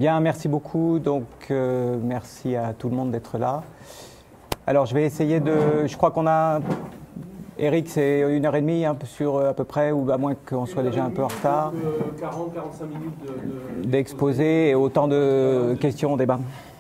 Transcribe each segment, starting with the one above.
Bien, merci beaucoup. Donc, merci à tout le monde d'être là. Alors, je vais essayer de... Je crois qu'on a... Eric, c'est 1h30 un peu sur à peu près, ou à moins qu'on soit déjà un peu en retard. 40-45 minutes d'exposé et autant de questions, débats.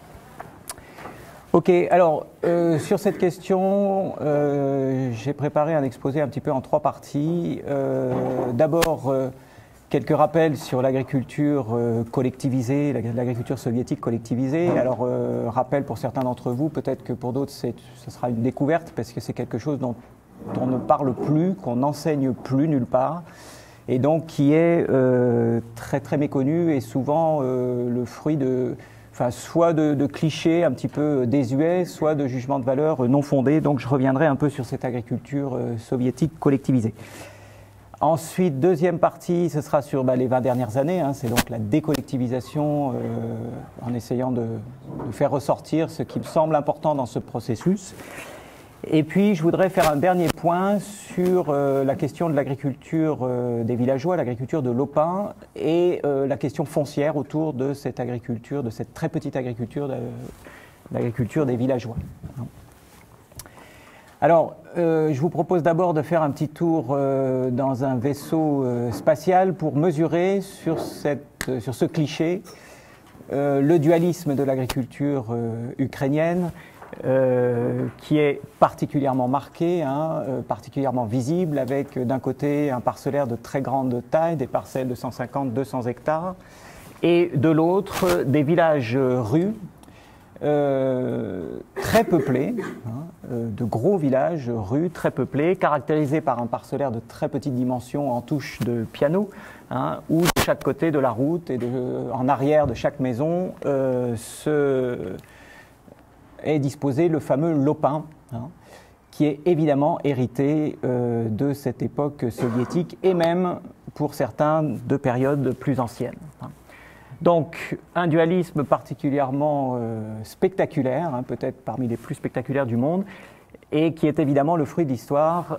Ok, alors, sur cette question, j'ai préparé un exposé un petit peu en 3 parties. D'abord, quelques rappels sur l'agriculture collectivisée, l'agriculture soviétique collectivisée. Alors, rappel pour certains d'entre vous, peut-être que pour d'autres, ce sera une découverte, parce que c'est quelque chose dont on ne parle plus, qu'on n'enseigne plus nulle part, et donc qui est très très méconnu et souvent le fruit de... soit de clichés un petit peu désuets, soit de jugements de valeur non fondés. Donc je reviendrai un peu sur cette agriculture soviétique collectivisée. Ensuite, deuxième partie, ce sera sur les 20 dernières années. C'est donc la décollectivisation en essayant de faire ressortir ce qui me semble important dans ce processus. Et puis, je voudrais faire un dernier point sur la question de l'agriculture des villageois, l'agriculture de Lopin, et la question foncière autour de cette agriculture, de cette très petite agriculture, l'agriculture des villageois. Alors, je vous propose d'abord de faire un petit tour dans un vaisseau spatial pour mesurer sur ce cliché le dualisme de l'agriculture ukrainienne, qui est particulièrement marqué, particulièrement visible, avec d'un côté un parcellaire de très grande taille, des parcelles de 150-200 hectares, et de l'autre des villages-rues très peuplés, de gros villages-rues très peuplés, caractérisés par un parcellaire de très petite dimension en touche de piano, où de chaque côté de la route et en arrière de chaque maison est disposé le fameux lopin, qui est évidemment hérité de cette époque soviétique et même, pour certains, de périodes plus anciennes. Donc, un dualisme particulièrement spectaculaire, peut-être parmi les plus spectaculaires du monde, et qui est évidemment le fruit de l'histoire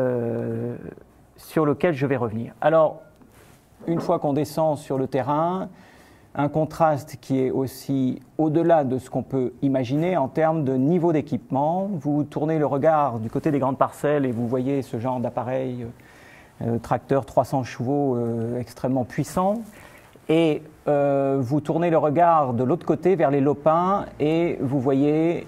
sur lequel je vais revenir. Alors, une fois qu'on descend sur le terrain, un contraste qui est aussi au-delà de ce qu'on peut imaginer en termes de niveau d'équipement. Vous tournez le regard du côté des grandes parcelles et vous voyez ce genre d'appareil, tracteur 300 chevaux extrêmement puissant. Et vous tournez le regard de l'autre côté vers les lopins et vous voyez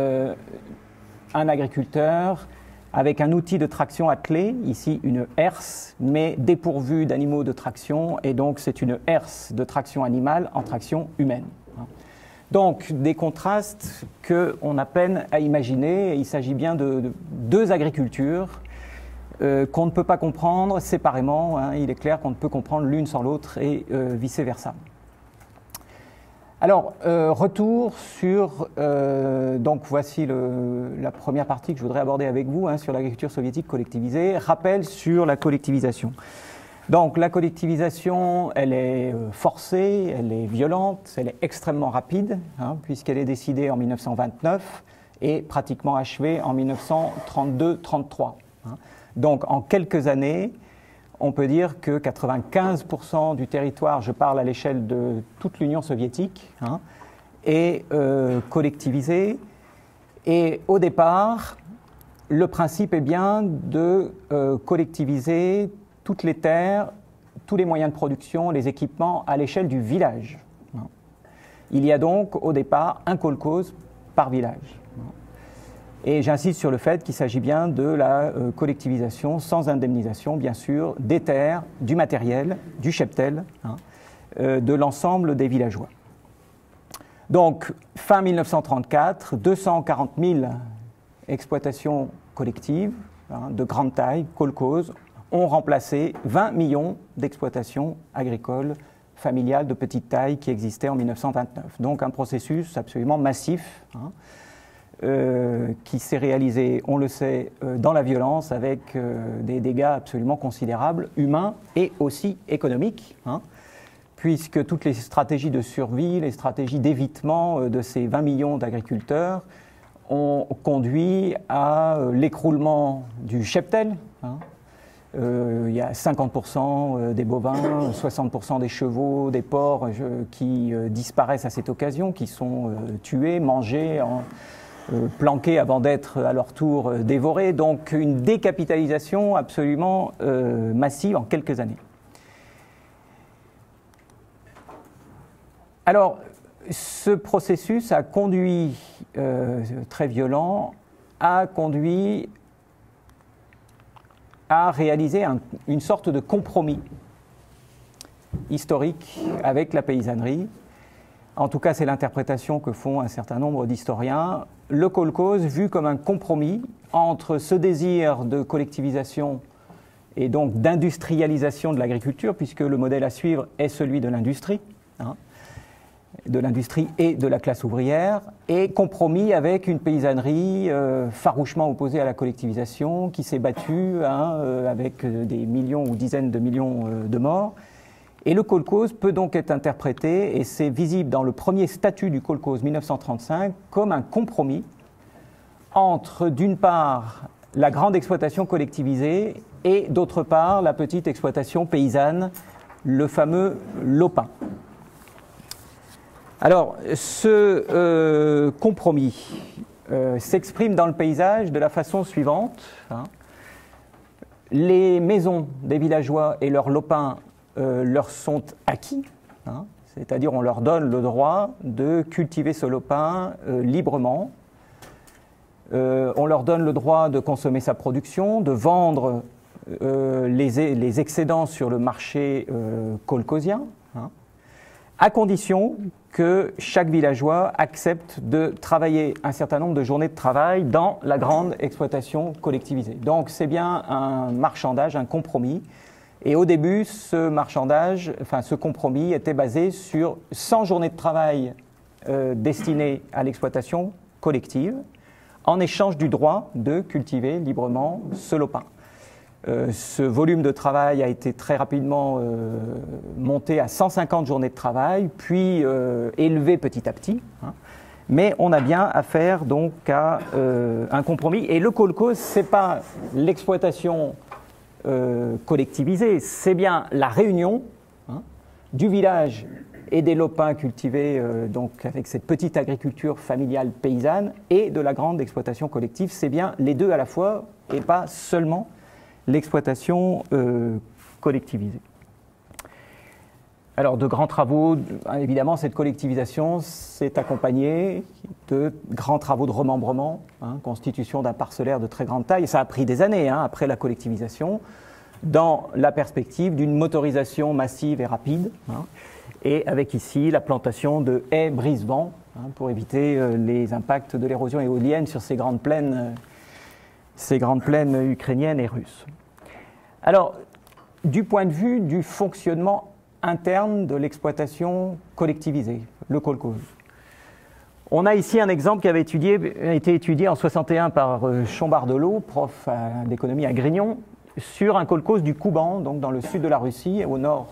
un agriculteur avec un outil de traction attelé, ici une herse, mais dépourvue d'animaux de traction, et donc c'est une herse de traction animale en traction humaine. Donc des contrastes qu'on a peine à imaginer. Il s'agit bien de deux agricultures qu'on ne peut pas comprendre séparément. Il est clair qu'on ne peut comprendre l'une sans l'autre et vice-versa. Alors, retour sur, donc voici la première partie que je voudrais aborder avec vous, sur l'agriculture soviétique collectivisée. Rappel sur la collectivisation. Donc la collectivisation, elle est forcée, elle est violente, elle est extrêmement rapide, puisqu'elle est décidée en 1929 et pratiquement achevée en 1932-33. Donc en quelques années, on peut dire que 95% du territoire, je parle à l'échelle de toute l'Union soviétique, est collectivisé. Et au départ, le principe est bien de collectiviser toutes les terres, tous les moyens de production, les équipements à l'échelle du village. Il y a donc au départ un kolkhoz par village. Et j'insiste sur le fait qu'il s'agit bien de la collectivisation sans indemnisation, bien sûr, des terres, du matériel, du cheptel, de l'ensemble des villageois. Donc, fin 1934, 240 000 exploitations collectives de grande taille, kolkhozes, ont remplacé 20 millions d'exploitations agricoles familiales de petite taille qui existaient en 1929. Donc, un processus absolument massif, qui s'est réalisé, on le sait, dans la violence, avec des dégâts absolument considérables, humains et aussi économiques, puisque toutes les stratégies de survie, les stratégies d'évitement de ces 20 millions d'agriculteurs ont conduit à l'écroulement du cheptel, Il y a 50% des bovins, 60% des chevaux, des porcs qui disparaissent à cette occasion, qui sont tués, mangés, planqués avant d'être à leur tour dévorés. Donc une décapitalisation absolument massive en quelques années. Alors, ce processus a conduit, très violent, a conduit à réaliser une sorte de compromis historique avec la paysannerie. En tout cas, c'est l'interprétation que font un certain nombre d'historiens. Le kolkhoz vu comme un compromis entre ce désir de collectivisation et donc d'industrialisation de l'agriculture, puisque le modèle à suivre est celui de l'industrie, de l'industrie et de la classe ouvrière, et compromis avec une paysannerie farouchement opposée à la collectivisation, qui s'est battue avec des millions ou dizaines de millions de morts. Et le kolkhoz peut donc être interprété, et c'est visible dans le premier statut du kolkhoz 1935, comme un compromis entre, d'une part, la grande exploitation collectivisée et, d'autre part, la petite exploitation paysanne, le fameux lopin. Alors, ce compromis s'exprime dans le paysage de la façon suivante. Les maisons des villageois et leurs lopins leur sont acquis, c'est-à-dire on leur donne le droit de cultiver ce lopin librement. On leur donne le droit de consommer sa production, de vendre les excédents sur le marché kolkhozien, à condition que chaque villageois accepte de travailler un certain nombre de journées de travail dans la grande exploitation collectivisée. Donc c'est bien un marchandage, un compromis. Et au début, ce marchandage, ce compromis était basé sur 100 journées de travail destinées à l'exploitation collective, en échange du droit de cultiver librement ce lopin. Ce volume de travail a été très rapidement monté à 150 journées de travail, puis élevé petit à petit. Mais on a bien affaire donc à un compromis. Et le kolkhoz, ce n'est pas l'exploitation collectivisée, c'est bien la réunion du village et des lopins cultivés donc avec cette petite agriculture familiale paysanne et de la grande exploitation collective. C'est bien les deux à la fois et pas seulement l'exploitation collectivisée. Alors, de grands travaux, évidemment, cette collectivisation s'est accompagnée de grands travaux de remembrement, constitution d'un parcellaire de très grande taille. Et ça a pris des années après la collectivisation, dans la perspective d'une motorisation massive et rapide, et avec ici la plantation de haies brise-vent, pour éviter les impacts de l'érosion éolienne sur ces grandes plaines ukrainiennes et russes. Alors, du point de vue du fonctionnement interne de l'exploitation collectivisée, le kolkhoz, on a ici un exemple qui avait été étudié en 61 par Chambardelot, prof d'économie à Grignon, sur un kolkhoz du Kouban, donc dans le sud de la Russie, au nord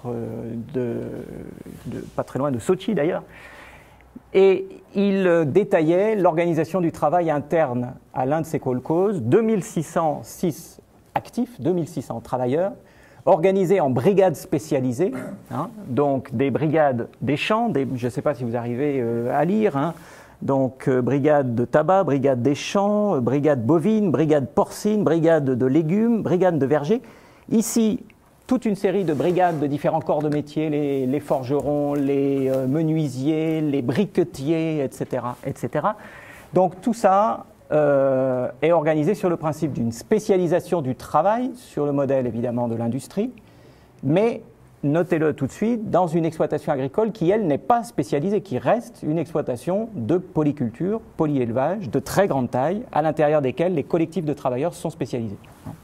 pas très loin de Sotchi d'ailleurs. Et il détaillait l'organisation du travail interne à l'un de ces kolkhozes, 2606 actifs, 2600 travailleurs, organisés en brigades spécialisées, donc des brigades des champs, je ne sais pas si vous arrivez à lire, donc brigade de tabac, brigade des champs, brigade bovine, brigade porcine, brigade de légumes, brigade de verger. Ici, toute une série de brigades de différents corps de métier, les forgerons, les menuisiers, les briquetiers, etc., etc. Donc tout ça est organisé sur le principe d'une spécialisation du travail, sur le modèle évidemment de l'industrie, mais notez-le tout de suite, dans une exploitation agricole qui, elle, n'est pas spécialisée, qui reste une exploitation de polyculture, polyélevage, de très grande taille, à l'intérieur desquels les collectifs de travailleurs sont spécialisés.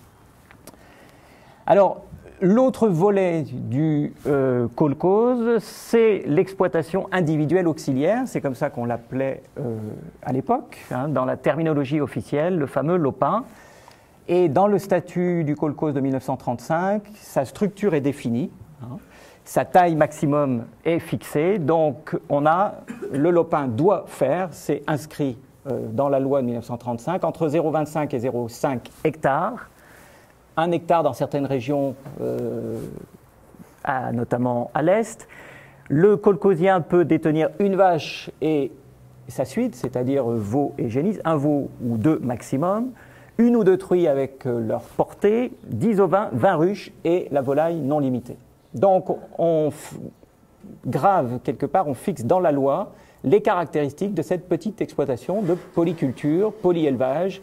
Alors, l'autre volet du kolkhoz, c'est l'exploitation individuelle auxiliaire, c'est comme ça qu'on l'appelait à l'époque, dans la terminologie officielle, le fameux lopin. Et dans le statut du kolkhoz de 1935, sa structure est définie, sa taille maximum est fixée, donc le lopin doit faire, c'est inscrit dans la loi de 1935, entre 0,25 et 0,5 hectares, 1 hectare dans certaines régions, notamment à l'est. Le kolkhozien peut détenir une vache et sa suite, c'est-à-dire veau et génisse, un veau ou 2 maximum, 1 ou 2 truies avec leur portée, 10 ovins, 20 ruches et la volaille non limitée. Donc on grave quelque part, on fixe dans la loi les caractéristiques de cette petite exploitation de polyculture, polyélevage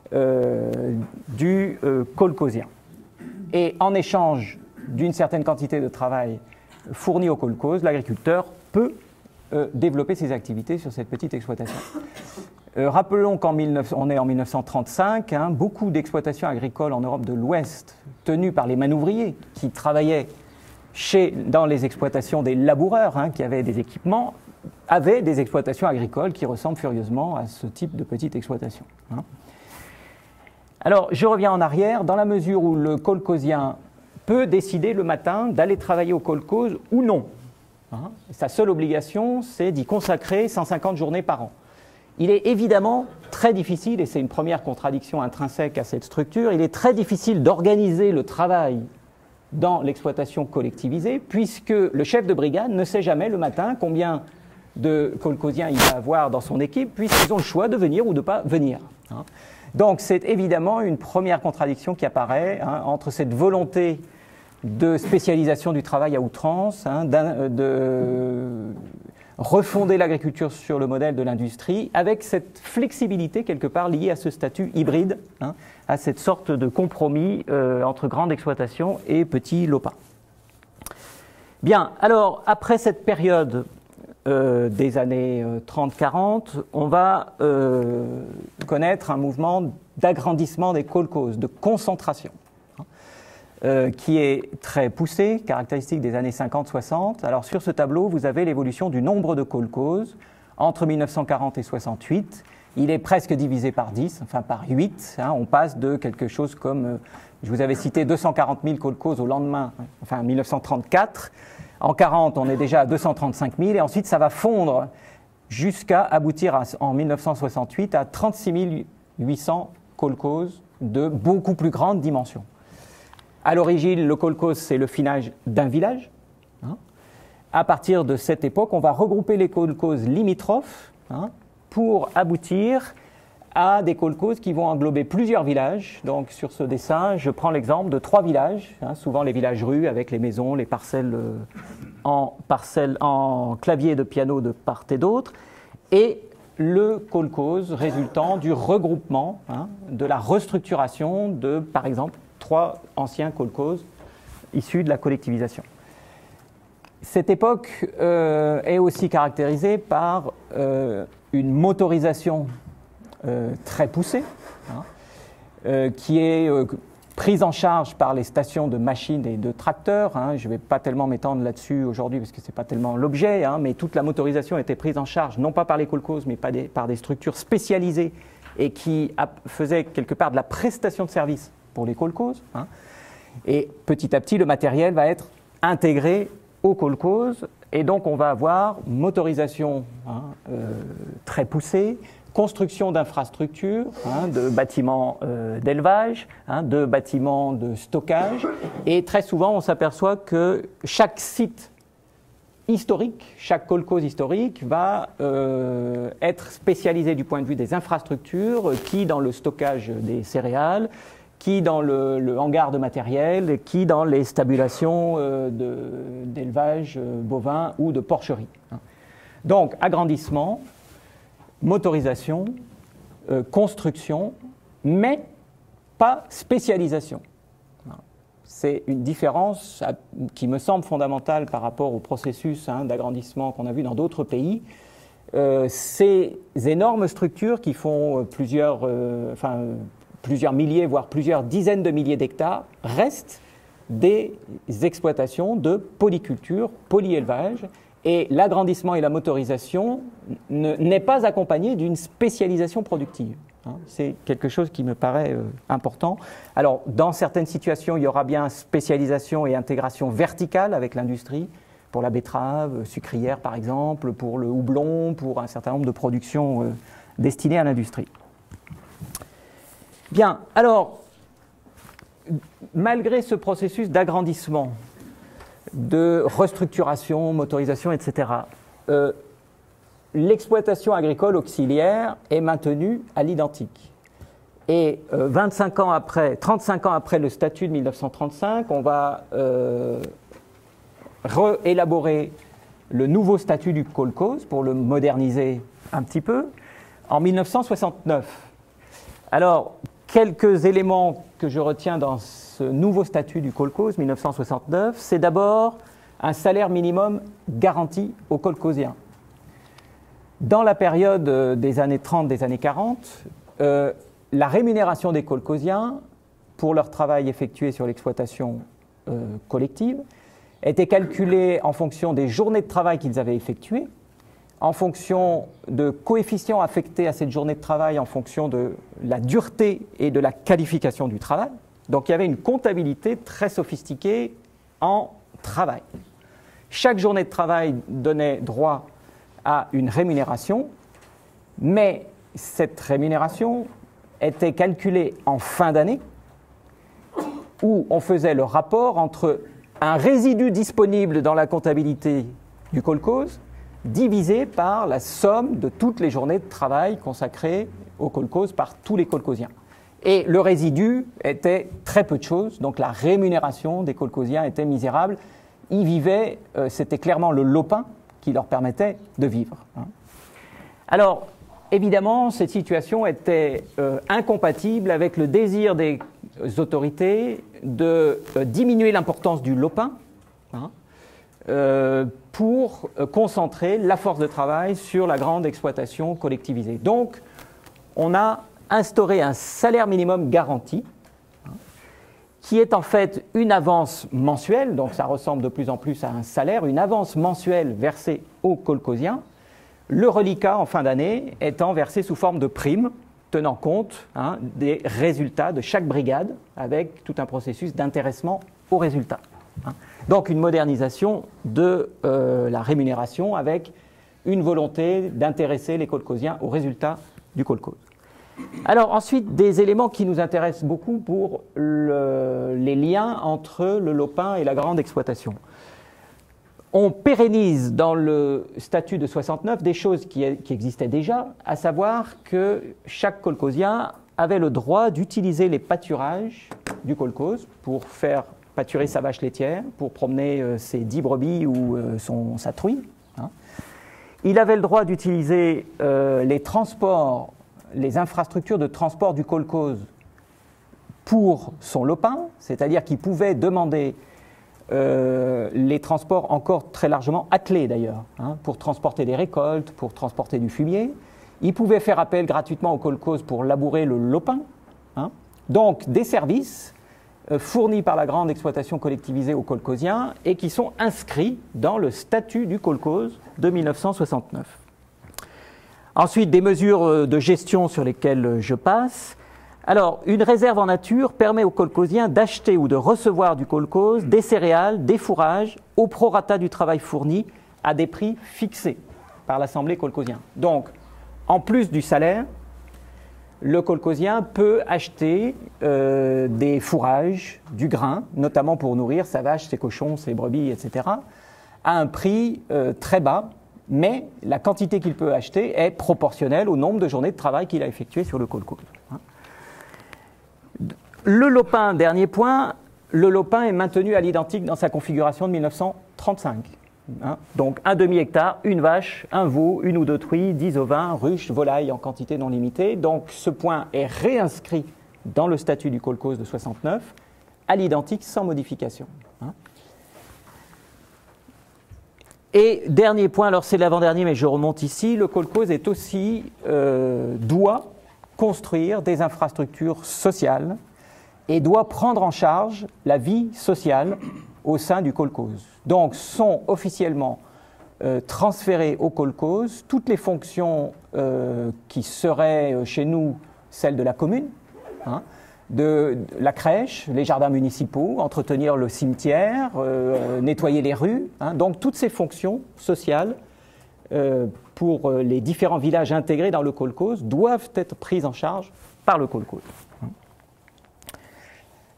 du kolkhozien. Et en échange d'une certaine quantité de travail fourni au kolkhoz, l'agriculteur peut développer ses activités sur cette petite exploitation. Rappelons qu'on est en 1935, beaucoup d'exploitations agricoles en Europe de l'Ouest, tenues par les manouvriers qui travaillaient dans les exploitations des laboureurs, qui avaient des équipements, avaient des exploitations agricoles qui ressemblent furieusement à ce type de petite exploitation. Alors, je reviens en arrière, dans la mesure où le kolkhozien peut décider le matin d'aller travailler au kolkhoz ou non. Sa seule obligation, c'est d'y consacrer 150 journées par an. Il est évidemment très difficile, et c'est une première contradiction intrinsèque à cette structure, il est très difficile d'organiser le travail dans l'exploitation collectivisée, puisque le chef de brigade ne sait jamais le matin combien de kolkhoziens il va avoir dans son équipe, puisqu'ils ont le choix de venir ou de ne pas venir. Donc c'est évidemment une première contradiction qui apparaît entre cette volonté de spécialisation du travail à outrance, de refonder l'agriculture sur le modèle de l'industrie, avec cette flexibilité quelque part liée à ce statut hybride, à cette sorte de compromis entre grande exploitation et petit lopin. Bien, alors après cette période des années 30-40, on va connaître un mouvement d'agrandissement des kolkhozes, de concentration, qui est très poussé, caractéristique des années 50-60. Alors sur ce tableau, vous avez l'évolution du nombre de kolkhozes entre 1940 et 68. Il est presque divisé par 10, enfin par 8. On passe de quelque chose comme, je vous avais cité 240 000 kolkhozes au lendemain, enfin 1934. En 40, on est déjà à 235 000 et ensuite ça va fondre jusqu'à aboutir en 1968 à 36 800 kolkhozes de beaucoup plus grande dimension. À l'origine, le kolkhoz, c'est le finage d'un village. À partir de cette époque, on va regrouper les kolkhozes limitrophes pour aboutir à des kolkhozes qui vont englober plusieurs villages. Donc sur ce dessin, je prends l'exemple de 3 villages, souvent les villages rues avec les maisons, les parcelles en clavier de piano de part et d'autre, et le kolkhoz résultant du regroupement, de la restructuration de, par exemple, 3 anciens kolkhozes issus de la collectivisation. Cette époque est aussi caractérisée par une motorisation très poussée, qui est prise en charge par les stations de machines et de tracteurs. Je ne vais pas tellement m'étendre là-dessus aujourd'hui parce que ce n'est pas tellement l'objet, mais toute la motorisation a été prise en charge, non pas par les kolkhozes, mais par des structures spécialisées et qui faisaient quelque part de la prestation de services pour les kolkhozes. Et petit à petit, le matériel va être intégré aux kolkhozes et donc on va avoir motorisation très poussée, construction d'infrastructures, de bâtiments d'élevage, de bâtiments de stockage, et très souvent on s'aperçoit que chaque site historique, chaque kolkhoz historique va être spécialisé du point de vue des infrastructures, qui dans le stockage des céréales, qui dans le hangar de matériel, qui dans les stabulations d'élevage bovin ou de porcherie. Donc agrandissement, motorisation, construction, mais pas spécialisation. C'est une différence qui me semble fondamentale par rapport au processus d'agrandissement qu'on a vu dans d'autres pays. Ces énormes structures qui font plusieurs milliers, voire plusieurs dizaines de milliers d'hectares, restent des exploitations de polyculture, polyélevage, et l'agrandissement et la motorisation n'est pas accompagné d'une spécialisation productive. C'est quelque chose qui me paraît important. Alors, dans certaines situations, il y aura bien spécialisation et intégration verticale avec l'industrie, pour la betterave sucrière par exemple, pour le houblon, pour un certain nombre de productions destinées à l'industrie. Bien, alors, malgré ce processus d'agrandissement, de restructuration, motorisation, etc., l'exploitation agricole auxiliaire est maintenue à l'identique. Et 35 ans après le statut de 1935, on va réélaborer le nouveau statut du kolkhoz pour le moderniser un petit peu en 1969. Alors, quelques éléments que je retiens dans ce nouveau statut du kolkhoz 1969, c'est d'abord un salaire minimum garanti aux kolkhoziens. Dans la période des années 30, des années 40, la rémunération des kolkhoziens pour leur travail effectué sur l'exploitation collective était calculée en fonction des journées de travail qu'ils avaient effectuées, en fonction de coefficients affectés à cette journée de travail, en fonction de la dureté et de la qualification du travail. Donc il y avait une comptabilité très sophistiquée en travail. Chaque journée de travail donnait droit à une rémunération, mais cette rémunération était calculée en fin d'année, où on faisait le rapport entre un résidu disponible dans la comptabilité du kolkhoz divisé par la somme de toutes les journées de travail consacrées au kolkhoz par tous les kolkhoziens. Et le résidu était très peu de choses, donc la rémunération des kolkhoziens était misérable. Ils vivaient, c'était clairement le lopin qui leur permettait de vivre. Alors, évidemment, cette situation était incompatible avec le désir des autorités de diminuer l'importance du lopin pour concentrer la force de travail sur la grande exploitation collectivisée. Donc, on a instauré un salaire minimum garanti qui est en fait une avance mensuelle, donc ça ressemble de plus en plus à un salaire, une avance mensuelle versée aux kolkhoziens, le reliquat en fin d'année étant versé sous forme de prime, tenant compte des résultats de chaque brigade, avec tout un processus d'intéressement aux résultats. Donc une modernisation de la rémunération avec une volonté d'intéresser les kolkhoziens aux résultats du kolkhoz. Alors ensuite, des éléments qui nous intéressent beaucoup pour les liens entre le lopin et la grande exploitation. On pérennise dans le statut de 69 des choses qui existaient déjà, à savoir que chaque kolkhozien avait le droit d'utiliser les pâturages du kolkhoz pour faire pâturer sa vache laitière, pour promener ses 10 brebis ou sa truie. Il avait le droit d'utiliser les transports, les infrastructures de transport du kolkhoz pour son lopin, c'est-à-dire qu'il pouvait demander les transports encore très largement attelés d'ailleurs, pour transporter des récoltes, pour transporter du fumier. Il pouvait faire appel gratuitement au kolkhoz pour labourer le lopin. Donc des services fournis par la grande exploitation collectivisée aux kolkhoziens et qui sont inscrits dans le statut du kolkhoz de 1969. Ensuite, des mesures de gestion sur lesquelles je passe. Alors, une réserve en nature permet aux kolkhoziens d'acheter ou de recevoir du kolkhoz des céréales, des fourrages, au prorata du travail fourni, à des prix fixés par l'Assemblée kolkhozienne. Donc, en plus du salaire, le kolkhozien peut acheter des fourrages, du grain, notamment pour nourrir sa vache, ses cochons, ses brebis, etc., à un prix très bas, mais la quantité qu'il peut acheter est proportionnelle au nombre de journées de travail qu'il a effectuées sur le kolkhoz. Le lopin, dernier point, le lopin est maintenu à l'identique dans sa configuration de 1935. Donc un demi-hectare, une vache, un veau, une ou deux truies, 10 ovins, ruches, volailles en quantité non limitée. Donc ce point est réinscrit dans le statut du kolkhoz de 69 à l'identique sans modification. Et dernier point, alors c'est l'avant-dernier mais je remonte ici, le kolkhoz est aussi, doit construire des infrastructures sociales et doit prendre en charge la vie sociale au sein du kolkhoz. Donc sont officiellement transférées au kolkhoz toutes les fonctions qui seraient chez nous celles de la commune, de la crèche, les jardins municipaux, entretenir le cimetière, nettoyer les rues. Donc toutes ces fonctions sociales pour les différents villages intégrés dans le kolkhoz doivent être prises en charge par le kolkhoz.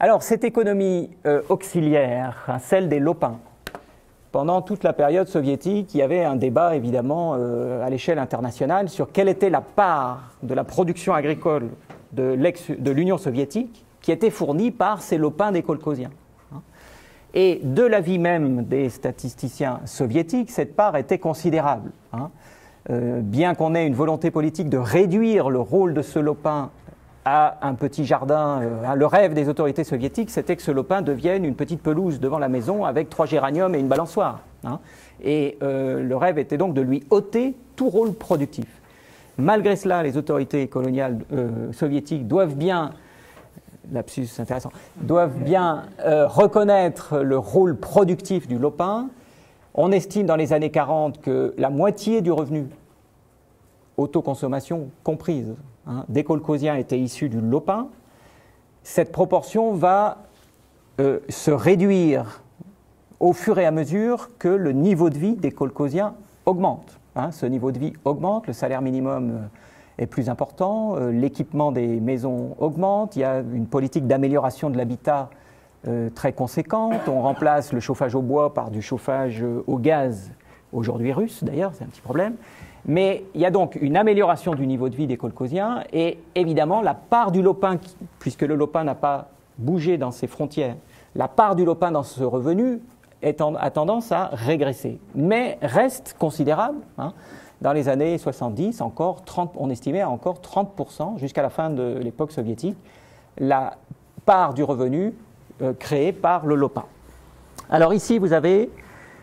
Alors, cette économie auxiliaire, hein, celle des lopins, pendant toute la période soviétique, il y avait un débat évidemment à l'échelle internationale sur quelle était la part de la production agricole de l'Union soviétique qui était fournie par ces lopins des kolkhosiens. Et de l'avis même des statisticiens soviétiques, cette part était considérable. Bien qu'on ait une volonté politique de réduire le rôle de ce lopin à un petit jardin, le rêve des autorités soviétiques, c'était que ce lopin devienne une petite pelouse devant la maison avec 3 géraniums et une balançoire. Et le rêve était donc de lui ôter tout rôle productif. Malgré cela, les autorités coloniales soviétiques doivent bien, lapsus intéressant, doivent bien reconnaître le rôle productif du lopin. On estime dans les années 40 que la moitié du revenu, autoconsommation comprise, des kolkhosiens était issue du lopin. Cette proportion va se réduire au fur et à mesure que le niveau de vie des kolkhosiens augmente. Ce niveau de vie augmente, le salaire minimum est plus important, l'équipement des maisons augmente, il y a une politique d'amélioration de l'habitat très conséquente, on remplace le chauffage au bois par du chauffage au gaz, aujourd'hui russe d'ailleurs, c'est un petit problème. Mais il y a donc une amélioration du niveau de vie des kolkhosiens et évidemment la part du lopin, puisque le lopin n'a pas bougé dans ses frontières, la part du lopin dans ce revenu a tendance à régresser, mais reste considérable. Dans les années 70, encore 30, on estimait à encore 30%, jusqu'à la fin de l'époque soviétique, la part du revenu créée par le lopin. Alors ici, vous avez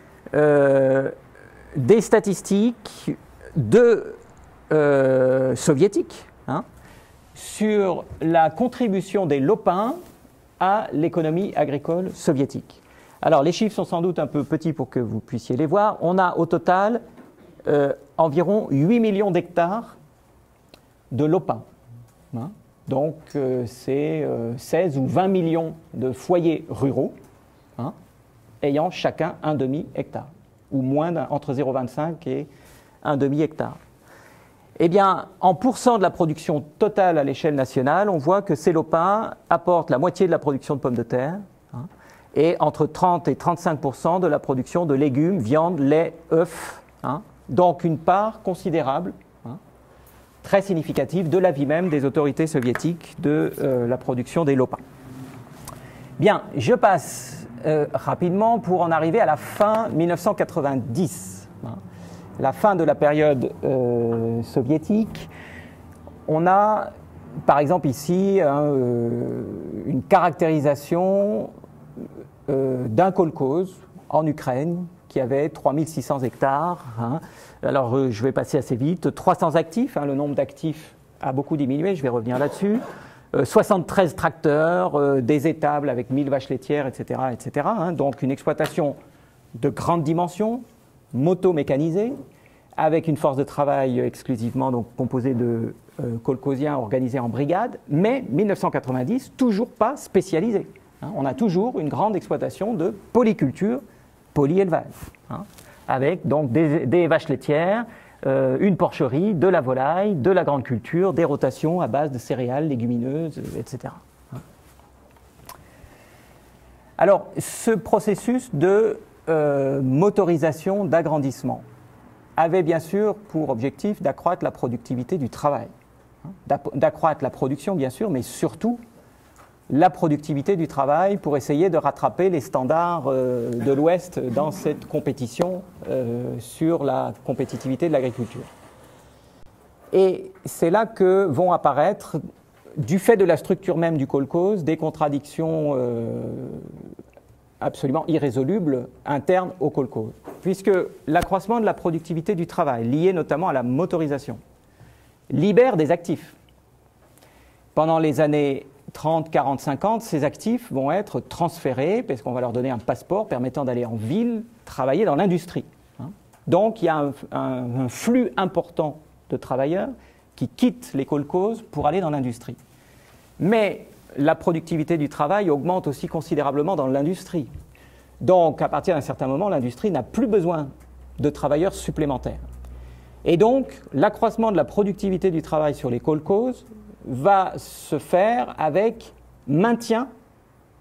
des statistiques soviétiques sur la contribution des lopins à l'économie agricole soviétique. Alors les chiffres sont sans doute un peu petits pour que vous puissiez les voir. On a au total environ 8 millions d'hectares de lopins. Donc c'est 16 ou 20 millions de foyers ruraux ayant chacun un demi-hectare, ou moins entre 0,25 et un demi-hectare. Eh bien, en pourcent de la production totale à l'échelle nationale, on voit que ces lopins apportent la moitié de la production de pommes de terre et entre 30 et 35% de la production de légumes, viande, lait, œufs. Donc une part considérable, très significative de l'avis même des autorités soviétiques de la production des lopins. Bien, je passe rapidement pour en arriver à la fin 1990. La fin de la période soviétique. On a, par exemple ici, une caractérisation d'un kolkhoz en Ukraine qui avait 3600 hectares. Alors je vais passer assez vite. 300 actifs, le nombre d'actifs a beaucoup diminué, je vais revenir là-dessus. 73 tracteurs, des étables avec 1000 vaches laitières, etc. etc. Donc une exploitation de grande dimension, moto-mécanisée, avec une force de travail exclusivement donc, composée de kolkhosiens organisés en brigades, mais 1990, toujours pas spécialisée. On a toujours une grande exploitation de polyculture, polyélevage, avec donc des vaches laitières, une porcherie, de la volaille, de la grande culture, des rotations à base de céréales, légumineuses, etc. Alors, ce processus de motorisation, d'agrandissement, avait bien sûr pour objectif d'accroître la productivité du travail, d'accroître la production bien sûr, mais surtout la productivité du travail pour essayer de rattraper les standards de l'Ouest dans cette compétition sur la compétitivité de l'agriculture. Et c'est là que vont apparaître, du fait de la structure même du kolkhoz, des contradictions absolument irrésolubles internes au kolkhoz, puisque l'accroissement de la productivité du travail, lié notamment à la motorisation, libère des actifs. Pendant les années 30, 40, 50, ces actifs vont être transférés, parce qu'on va leur donner un passeport permettant d'aller en ville, travailler dans l'industrie. Donc il y a un flux important de travailleurs qui quittent les kolkhozes pour aller dans l'industrie. Mais la productivité du travail augmente aussi considérablement dans l'industrie. Donc, à partir d'un certain moment, l'industrie n'a plus besoin de travailleurs supplémentaires. Et donc, l'accroissement de la productivité du travail sur les kolkhozes va se faire avec maintien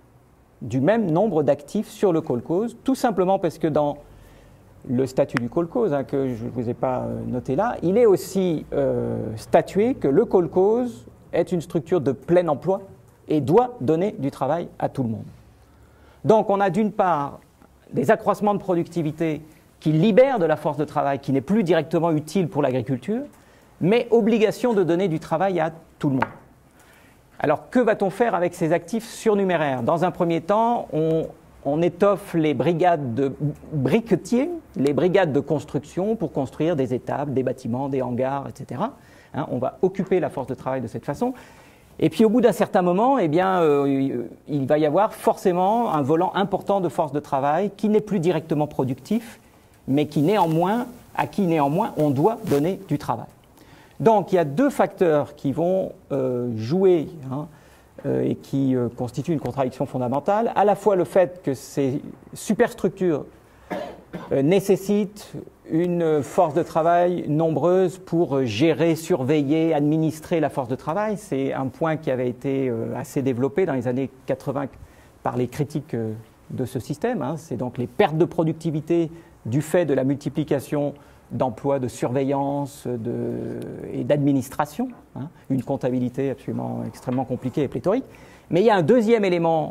du même nombre d'actifs sur le kolkhoz, tout simplement parce que dans le statut du kolkhoz, que je ne vous ai pas noté là, il est aussi statué que le kolkhoz est une structure de plein emploi et doit donner du travail à tout le monde. Donc on a d'une part des accroissements de productivité qui libèrent de la force de travail qui n'est plus directement utile pour l'agriculture, mais obligation de donner du travail à tout le monde. Alors que va-t-on faire avec ces actifs surnuméraires? Dans un premier temps, on étoffe les brigades de briquetiers, les brigades de construction pour construire des étables, des bâtiments, des hangars, etc. On va occuper la force de travail de cette façon. Et puis au bout d'un certain moment, il va y avoir forcément un volant important de force de travail qui n'est plus directement productif, mais qui à qui néanmoins on doit donner du travail. Donc il y a deux facteurs qui vont jouer et qui constituent une contradiction fondamentale. À la fois le fait que ces superstructures nécessitent une force de travail nombreuse pour gérer, surveiller, administrer la force de travail. C'est un point qui avait été assez développé dans les années 80 par les critiques de ce système. C'est donc les pertes de productivité du fait de la multiplication d'emplois de surveillance et d'administration, une comptabilité absolument extrêmement compliquée et pléthorique. Mais il y a un deuxième élément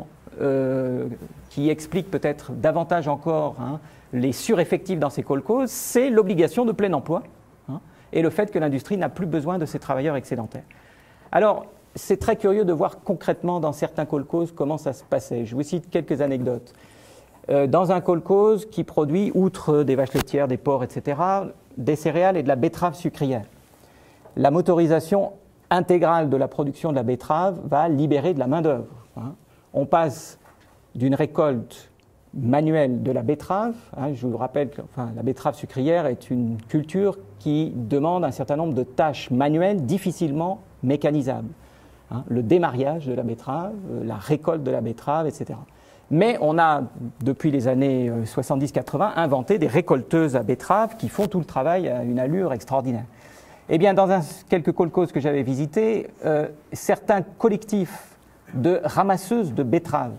qui explique peut-être davantage encore les sureffectifs dans ces kolkhozes, c'est l'obligation de plein emploi et le fait que l'industrie n'a plus besoin de ces travailleurs excédentaires. Alors, c'est très curieux de voir concrètement dans certains kolkhozes comment ça se passait. Je vous cite quelques anecdotes. Dans un kolkhoz qui produit, outre des vaches laitières, des porcs, etc., des céréales et de la betterave sucrière. La motorisation intégrale de la production de la betterave va libérer de la main-d'œuvre. On passe d'une récolte manuelle de la betterave, je vous rappelle que la betterave sucrière est une culture qui demande un certain nombre de tâches manuelles difficilement mécanisables. Le démariage de la betterave, la récolte de la betterave, etc. Mais on a, depuis les années 70-80, inventé des récolteuses à betterave qui font tout le travail à une allure extraordinaire. Eh bien, dans quelques kolkhozes que j'avais visités, certains collectifs de ramasseuses de betteraves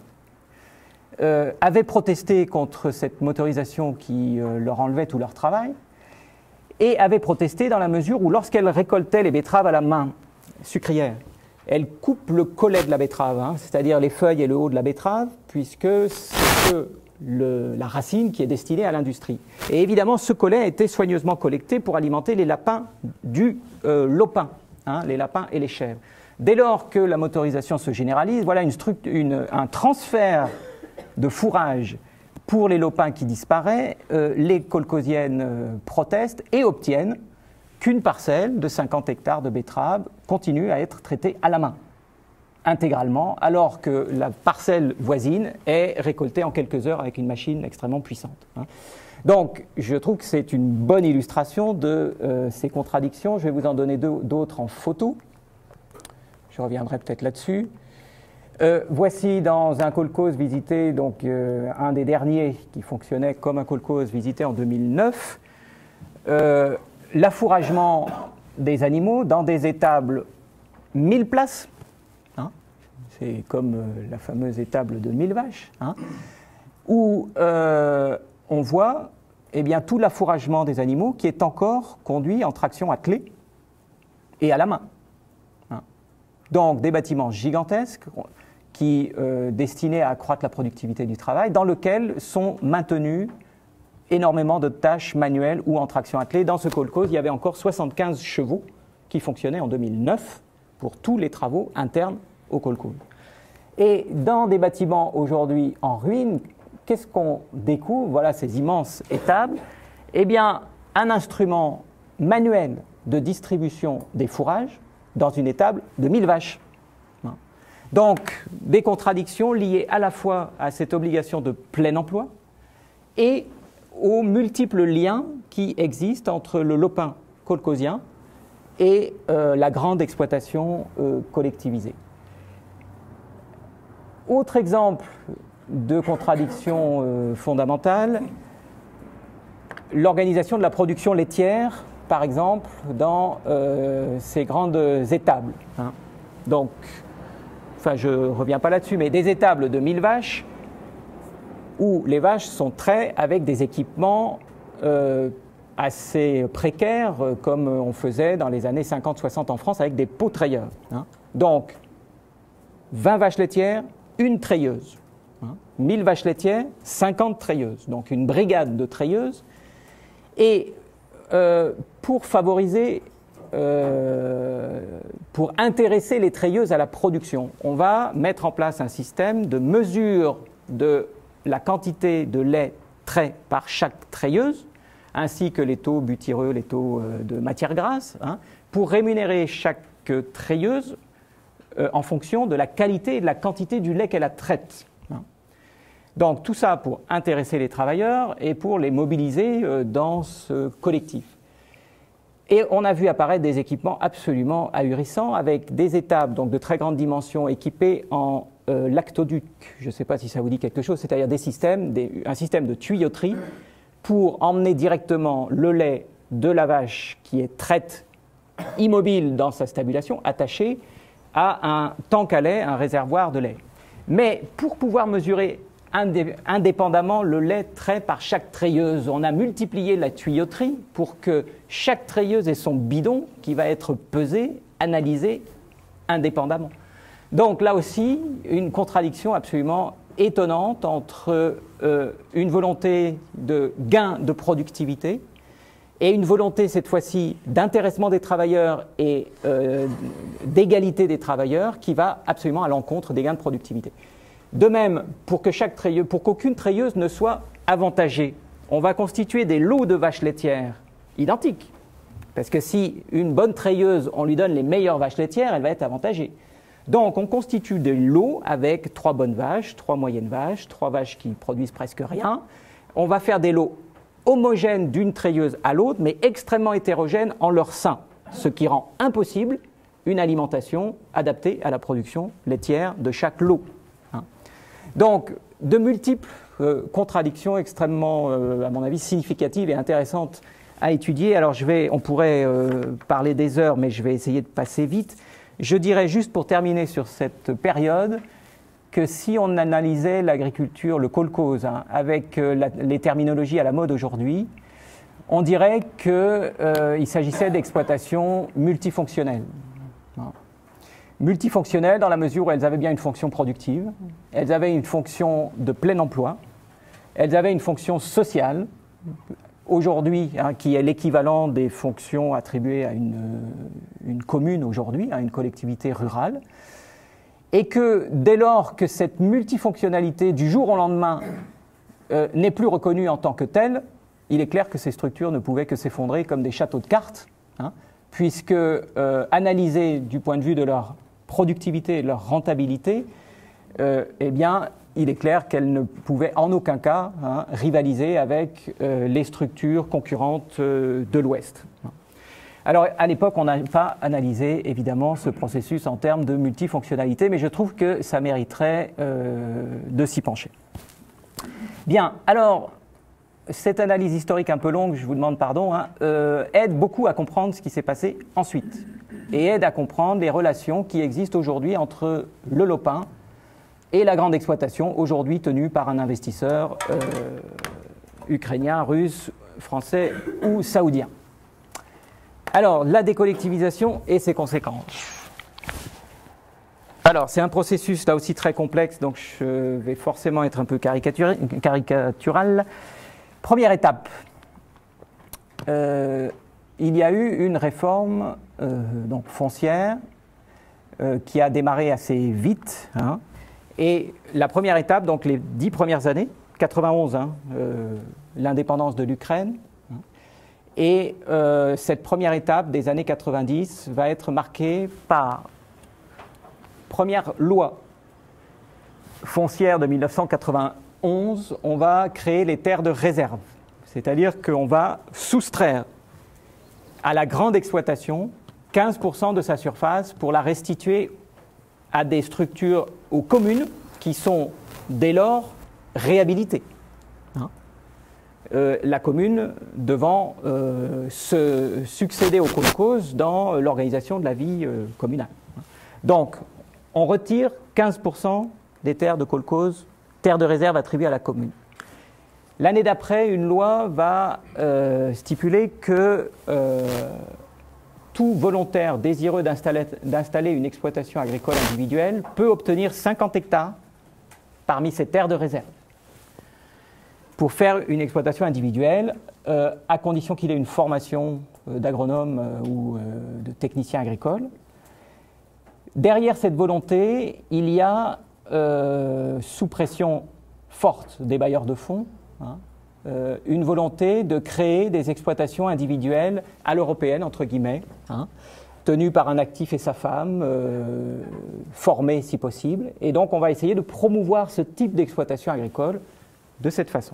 avaient protesté contre cette motorisation qui leur enlevait tout leur travail et avaient protesté dans la mesure où, lorsqu'elles récoltaient les betteraves à la main sucrière, elle coupe le collet de la betterave, c'est-à-dire les feuilles et le haut de la betterave, puisque c'est la racine qui est destinée à l'industrie. Et évidemment, ce collet a été soigneusement collecté pour alimenter les lapins du lopin, les lapins et les chèvres. Dès lors que la motorisation se généralise, voilà un transfert de fourrage pour les lopins qui disparaît. Les kolkhoziennes protestent et obtiennent qu'une parcelle de 50 hectares de betteraves continue à être traitée à la main, intégralement, alors que la parcelle voisine est récoltée en quelques heures avec une machine extrêmement puissante. Donc, je trouve que c'est une bonne illustration de ces contradictions. Je vais vous en donner d'autres en photo. Je reviendrai peut-être là-dessus. Voici dans un kolkhoz visité, donc un des derniers qui fonctionnait comme un kolkhoz visité en 2009, l'affouragement des animaux dans des étables 1000 places, c'est comme la fameuse étable de 1000 vaches, où on voit tout l'affouragement des animaux qui est encore conduit en traction attelée et à la main. Donc des bâtiments gigantesques qui destinés à accroître la productivité du travail, dans lesquels sont maintenus énormément de tâches manuelles ou en traction attelée. Dans ce kolkhoz, il y avait encore 75 chevaux qui fonctionnaient en 2009 pour tous les travaux internes au kolkhoz. Et dans des bâtiments aujourd'hui en ruine, qu'est-ce qu'on découvre? Voilà ces immenses étables. Eh bien, un instrument manuel de distribution des fourrages dans une étable de 1000 vaches. Donc, des contradictions liées à la fois à cette obligation de plein emploi et aux multiples liens qui existent entre le lopin kolkhozien et la grande exploitation collectivisée. Autre exemple de contradiction fondamentale, l'organisation de la production laitière, par exemple, dans ces grandes étables. Donc, je ne reviens pas là-dessus, mais des étables de 1000 vaches où les vaches sont traites avec des équipements assez précaires, comme on faisait dans les années 50-60 en France avec des pots trayeurs. Hein. Donc, 20 vaches laitières, une treilleuse. 1000 vaches laitières, 50 treilleuses. Donc une brigade de treilleuses. Et pour favoriser, pour intéresser les treilleuses à la production, on va mettre en place un système de mesure de la quantité de lait trait par chaque treilleuse, ainsi que les taux butyreux, les taux de matière grasse, hein, pour rémunérer chaque treilleuse en fonction de la qualité et de la quantité du lait qu'elle a traite. Donc tout ça pour intéresser les travailleurs et pour les mobiliser dans ce collectif. Et on a vu apparaître des équipements absolument ahurissants avec des étables donc de très grande dimension équipées en lactoduc. Je ne sais pas si ça vous dit quelque chose, c'est-à-dire un système de tuyauterie pour emmener directement le lait de la vache qui est traite immobile dans sa stabulation, attachée à un tank à lait, un réservoir de lait. Mais pour pouvoir mesurer indépendamment le lait trait par chaque treilleuse, on a multiplié la tuyauterie pour que chaque treilleuse ait son bidon qui va être pesé, analysé indépendamment. Donc là aussi, une contradiction absolument étonnante entre une volonté de gain de productivité et une volonté cette fois-ci d'intéressement des travailleurs et d'égalité des travailleurs qui va absolument à l'encontre des gains de productivité. De même, pour qu'aucune treilleuse ne soit avantagée, on va constituer des lots de vaches laitières identiques. Parce que si une bonne treilleuse, on lui donne les meilleures vaches laitières, elle va être avantagée. Donc on constitue des lots avec 3 bonnes vaches, 3 moyennes vaches, 3 vaches qui produisent presque rien. On va faire des lots homogènes d'une treilleuse à l'autre, mais extrêmement hétérogènes en leur sein, ce qui rend impossible une alimentation adaptée à la production laitière de chaque lot. Donc, de multiples contradictions extrêmement, à mon avis, significatives et intéressantes à étudier. Alors, on pourrait parler des heures, mais je vais essayer de passer vite. Je dirais juste pour terminer sur cette période que si on analysait l'agriculture, le kolkhoz, hein, avec les terminologies à la mode aujourd'hui, on dirait qu'il s'agissait d'exploitations multifonctionnelles. Multifonctionnelles dans la mesure où elles avaient bien une fonction productive, elles avaient une fonction de plein emploi, elles avaient une fonction sociale, aujourd'hui, hein, qui est l'équivalent des fonctions attribuées à une commune aujourd'hui, à une collectivité rurale, et que dès lors que cette multifonctionnalité du jour au lendemain n'est plus reconnue en tant que telle, il est clair que ces structures ne pouvaient que s'effondrer comme des châteaux de cartes, hein, puisque analysées du point de vue de leur productivité et de leur rentabilité, eh bien, il est clair qu'elles ne pouvaient en aucun cas rivaliser avec les structures concurrentes de l'Ouest. Alors, à l'époque, on n'a pas analysé, évidemment, ce processus en termes de multifonctionnalité, mais je trouve que ça mériterait de s'y pencher. Bien, alors, cette analyse historique un peu longue, je vous demande pardon, aide beaucoup à comprendre ce qui s'est passé ensuite et aide à comprendre les relations qui existent aujourd'hui entre le lopin et la grande exploitation, aujourd'hui tenue par un investisseur ukrainien, russe, français ou saoudien. Alors, la décollectivisation et ses conséquences. Alors, c'est un processus là aussi très complexe, donc je vais forcément être un peu caricatural. Première étape, il y a eu une réforme donc foncière qui a démarré assez vite. Hein, et la première étape, donc les 10 premières années, 91, l'indépendance de l'Ukraine. Et cette première étape des années 90 va être marquée par première loi foncière de 1991, on va créer les terres de réserve. C'est-à-dire qu'on va soustraire à la grande exploitation 15% de sa surface pour la restituer à des structures, aux communes qui sont dès lors réhabilitées. La commune devant se succéder au kolkhoz dans l'organisation de la vie communale. Donc, on retire 15% des terres de kolkhoz, terres de réserve attribuées à la commune. L'année d'après, une loi va stipuler que tout volontaire désireux d'installer une exploitation agricole individuelle peut obtenir 50 hectares parmi ses terres de réserve pour faire une exploitation individuelle, à condition qu'il ait une formation d'agronome ou de technicien agricole. Derrière cette volonté, il y a, sous pression forte des bailleurs de fonds, une volonté de créer des exploitations individuelles à l'européenne, entre guillemets, tenues par un actif et sa femme, formés si possible. Et donc on va essayer de promouvoir ce type d'exploitation agricole de cette façon.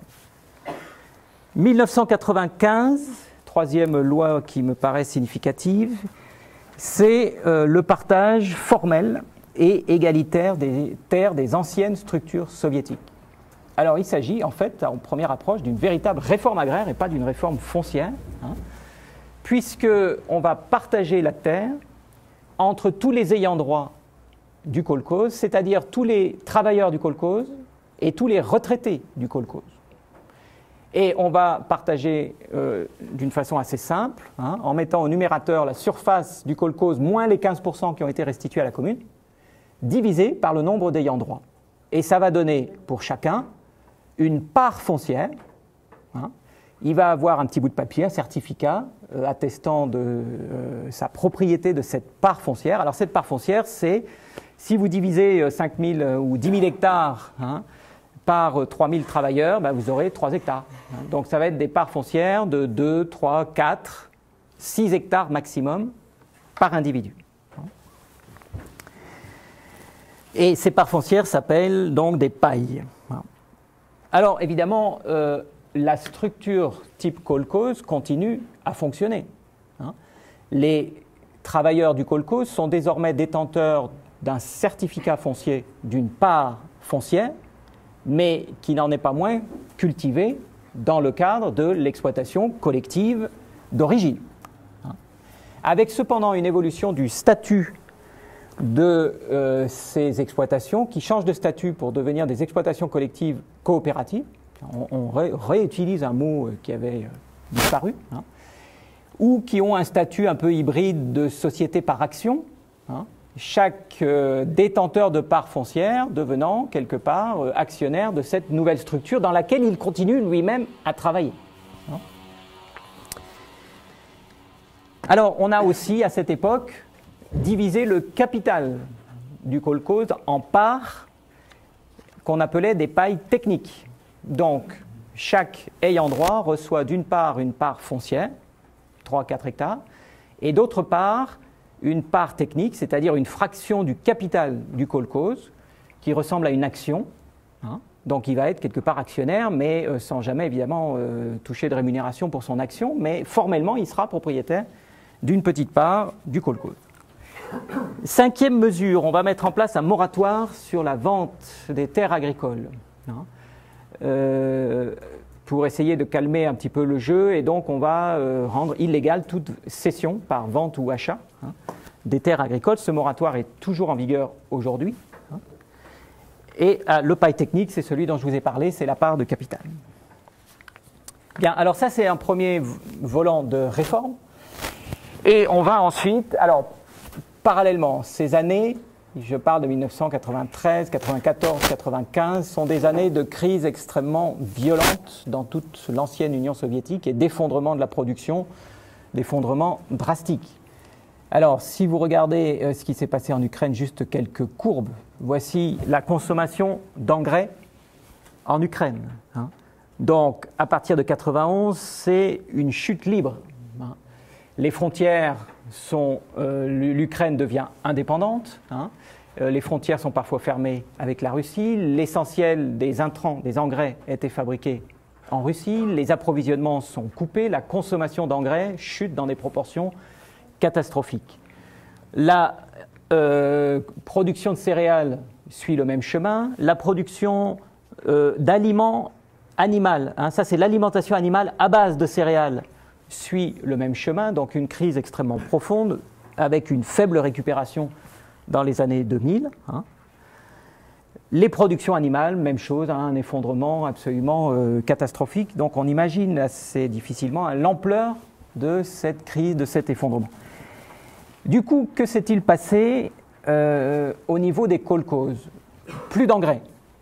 1995, troisième loi qui me paraît significative, c'est le partage formel et égalitaire des terres des anciennes structures soviétiques. Alors il s'agit en fait, en première approche, d'une véritable réforme agraire et pas d'une réforme foncière, puisqu'on va partager la terre entre tous les ayants droit du kolkhoz, c'est-à-dire tous les travailleurs du kolkhoz et tous les retraités du kolkhoz. Et on va partager d'une façon assez simple, en mettant au numérateur la surface du kolkhoz moins les 15% qui ont été restitués à la commune, divisé par le nombre d'ayants droit. Et ça va donner pour chacun une part foncière. Il va avoir un petit bout de papier, un certificat attestant de sa propriété de cette part foncière. Alors cette part foncière, c'est si vous divisez 5 000 ou 10 000 hectares par 3 000 travailleurs, vous aurez 3 hectares. Donc ça va être des parts foncières de 2, 3, 4, 6 hectares maximum par individu. Et ces parts foncières s'appellent donc des pailles. Alors évidemment, la structure type kolkhoz continue à fonctionner. Les travailleurs du kolkhoz sont désormais détenteurs d'un certificat foncier d'une part foncière, mais qui n'en est pas moins cultivé dans le cadre de l'exploitation collective d'origine. Avec cependant une évolution du statut de ces exploitations qui changent de statut pour devenir des exploitations collectives coopératives. On réutilise un mot qui avait disparu, ou qui ont un statut un peu hybride de société par action, chaque détenteur de part foncière devenant quelque part actionnaire de cette nouvelle structure dans laquelle il continue lui-même à travailler. Alors on a aussi à cette époque divisé le capital du kolkhoz en parts qu'on appelait des pailles techniques. Donc chaque ayant droit reçoit d'une part une part foncière, 3-4 hectares, et d'autre part une part technique, c'est-à-dire une fraction du capital du kolkhoz qui ressemble à une action. Donc il va être quelque part actionnaire, mais sans jamais évidemment toucher de rémunération pour son action, mais formellement il sera propriétaire d'une petite part du kolkhoz. Cinquième mesure, on va mettre en place un moratoire sur la vente des terres agricoles pour essayer de calmer un petit peu le jeu, et donc on va rendre illégale toute cession par vente ou achat des terres agricoles. Ce moratoire est toujours en vigueur aujourd'hui. Et le paille technique, c'est celui dont je vous ai parlé, c'est la part de capital. Bien, alors ça c'est un premier volant de réforme. Et on va ensuite, alors parallèlement, ces années, je parle de 1993, 94, 95, sont des années de crise extrêmement violente dans toute l'ancienne Union soviétique et d'effondrement de la production, d'effondrement drastique. Alors, si vous regardez ce qui s'est passé en Ukraine, juste quelques courbes, voici la consommation d'engrais en Ukraine. Donc, à partir de 91, c'est une chute libre. Les frontières sont, l'Ukraine devient indépendante. Les frontières sont parfois fermées avec la Russie. L'essentiel des intrants, des engrais, étaient fabriqués en Russie. Les approvisionnements sont coupés. La consommation d'engrais chute dans des proportions catastrophiques. La production de céréales suit le même chemin. La production d'aliments animaux, ça c'est l'alimentation animale à base de céréales, suit le même chemin, donc une crise extrêmement profonde avec une faible récupération dans les années 2000. Les productions animales, même chose, hein, un effondrement absolument catastrophique. Donc on imagine assez difficilement l'ampleur de cette crise, de cet effondrement. Du coup, que s'est-il passé au niveau des kolkhozes? Plus d'engrais.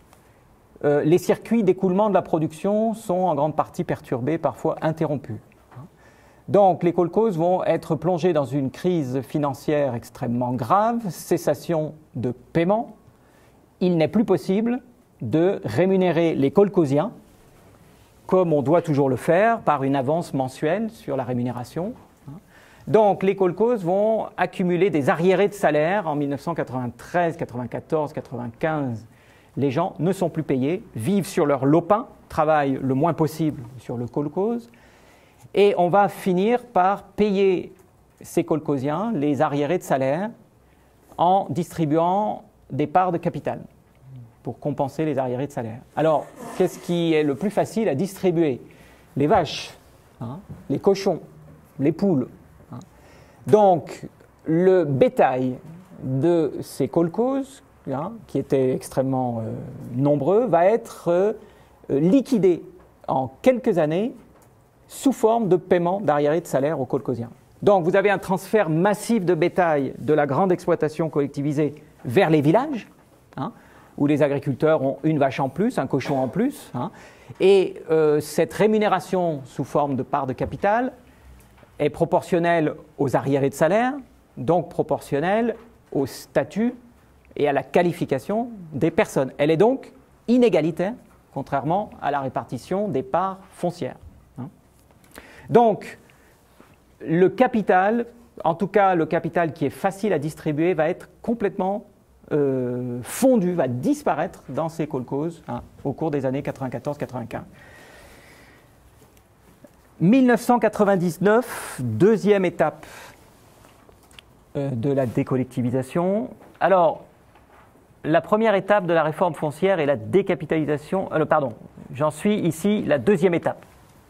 Les circuits d'écoulement de la production sont en grande partie perturbés, parfois interrompus. Donc les kolkhozes vont être plongés dans une crise financière extrêmement grave, cessation de paiement. Il n'est plus possible de rémunérer les kolkhoziens, comme on doit toujours le faire, par une avance mensuelle sur la rémunération. Donc les kolkhozes vont accumuler des arriérés de salaire en 1993, 94, 95. Les gens ne sont plus payés, vivent sur leur lopin, travaillent le moins possible sur le kolkhoze, et on va finir par payer ces kolkhoziens les arriérés de salaire en distribuant des parts de capital pour compenser les arriérés de salaire. Alors, qu'est-ce qui est le plus facile à distribuer? Les vaches, hein, les cochons, les poules. Hein. Donc, le bétail de ces kolkhozes, hein, qui étaient extrêmement nombreux, va être liquidé en quelques années sous forme de paiement d'arriérés de salaire aux kolkhoziens. Donc, vous avez un transfert massif de bétail de la grande exploitation collectivisée vers les villages, hein, où les agriculteurs ont une vache en plus, un cochon en plus, hein, et cette rémunération sous forme de part de capital est proportionnelle aux arriérés de salaire, donc proportionnelle au statut et à la qualification des personnes. Elle est donc inégalitaire, contrairement à la répartition des parts foncières. Hein. Donc, le capital, en tout cas le capital qui est facile à distribuer, va être complètement fondu, va disparaître dans ces kolkhozes, hein, au cours des années 94-95. 1999, deuxième étape de la décollectivisation. Alors, la première étape de la réforme foncière est la décapitalisation. J'en suis ici la deuxième étape.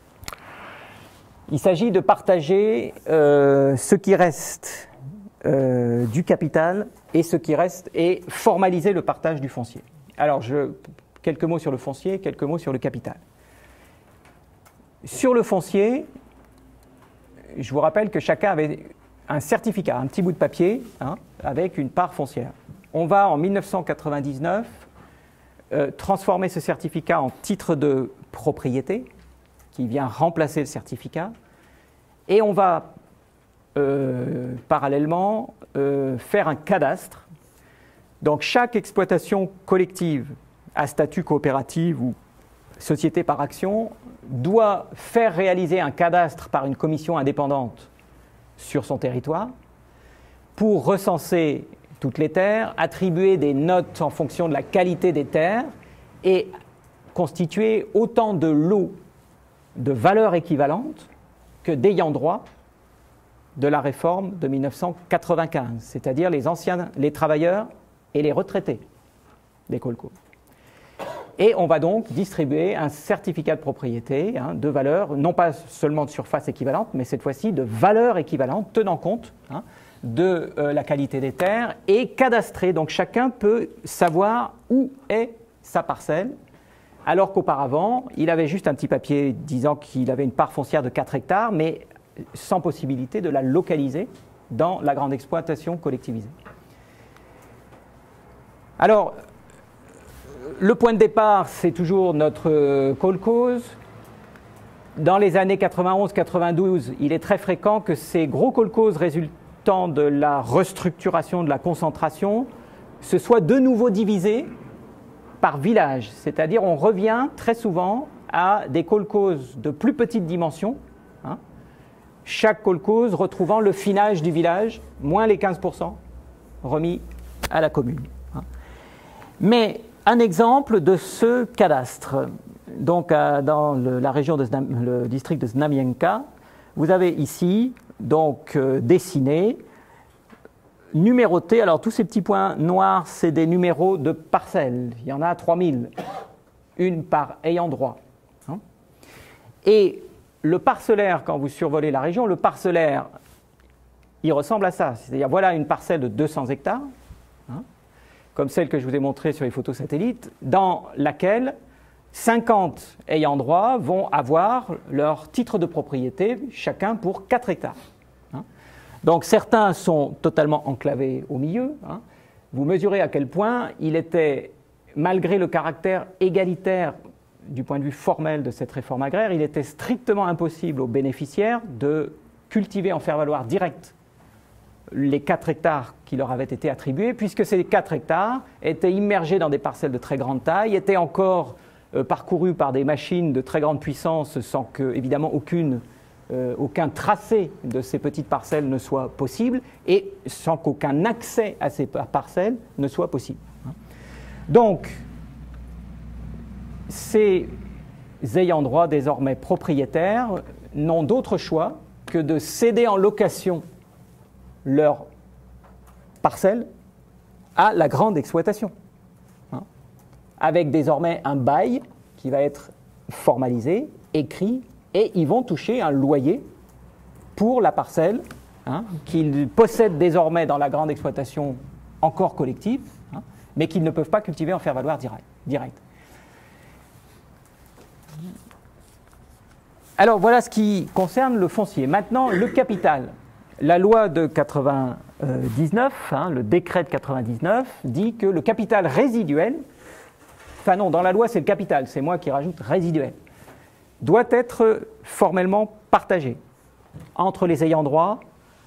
Il s'agit de partager ce qui reste du capital et ce qui reste et formaliser le partage du foncier. Alors, quelques mots sur le foncier, quelques mots sur le capital. Sur le foncier, je vous rappelle que chacun avait un certificat, un petit bout de papier, hein, avec une part foncière. On va, en 1999, transformer ce certificat en titre de propriété, qui vient remplacer le certificat, et on va parallèlement faire un cadastre. Donc chaque exploitation collective à statut coopérative ou société par action doit faire réaliser un cadastre par une commission indépendante sur son territoire pour recenser toutes les terres, attribuer des notes en fonction de la qualité des terres et constituer autant de lots de valeurs équivalentes que d'ayants droit de la réforme de 1995, c'est-à-dire les travailleurs et les retraités des kolkhozes. Et on va donc distribuer un certificat de propriété, hein, de valeur, non pas seulement de surface équivalente, mais cette fois-ci de valeur équivalente, tenant compte, hein, de la qualité des terres et cadastré. Donc chacun peut savoir où est sa parcelle, alors qu'auparavant, il avait juste un petit papier disant qu'il avait une part foncière de 4 hectares, mais sans possibilité de la localiser dans la grande exploitation collectivisée. Alors, le point de départ, c'est toujours notre kolkhoze. Dans les années 91-92, il est très fréquent que ces gros kolkhozes résultant de la restructuration, de la concentration, se soient de nouveau divisés par village. C'est-à-dire, on revient très souvent à des kolkhozes de plus petite dimension, hein, chaque kolkhoze retrouvant le finage du village, moins les 15% remis à la commune. Hein. Mais un exemple de ce cadastre, donc dans la région le district de Znamienka, vous avez ici donc dessiné, numéroté. Alors tous ces petits points noirs, c'est des numéros de parcelles. Il y en a 3000, une par ayant droit. Hein. Et le parcellaire, quand vous survolez la région, le parcellaire, il ressemble à ça. C'est-à-dire, voilà une parcelle de 200 hectares. Hein. comme celle que je vous ai montrée sur les photos satellites, dans laquelle 50 ayants droit vont avoir leur titre de propriété, chacun pour 4 hectares. Donc certains sont totalement enclavés au milieu. Vous mesurez à quel point il était, malgré le caractère égalitaire du point de vue formel de cette réforme agraire, il était strictement impossible aux bénéficiaires de cultiver en faire-valoir direct les 4 hectares qui leur avaient été attribués, puisque ces 4 hectares étaient immergés dans des parcelles de très grande taille, étaient encore parcourus par des machines de très grande puissance sans que, évidemment, aucun tracé de ces petites parcelles ne soit possible et sans qu'aucun accès à ces parcelles ne soit possible. Donc, ces ayants droit désormais propriétaires n'ont d'autre choix que de céder en location leurs parcelles à la grande exploitation, avec désormais un bail qui va être formalisé, écrit, et ils vont toucher un loyer pour la parcelle qu'ils possèdent désormais dans la grande exploitation encore collective, mais qu'ils ne peuvent pas cultiver en faire-valoir direct. Alors voilà ce qui concerne le foncier. Maintenant, le capital. La loi de 99, le décret de 99, dit que le capital résiduel, enfin non, dans la loi c'est le capital, c'est moi qui rajoute résiduel, doit être formellement partagé entre les ayants droit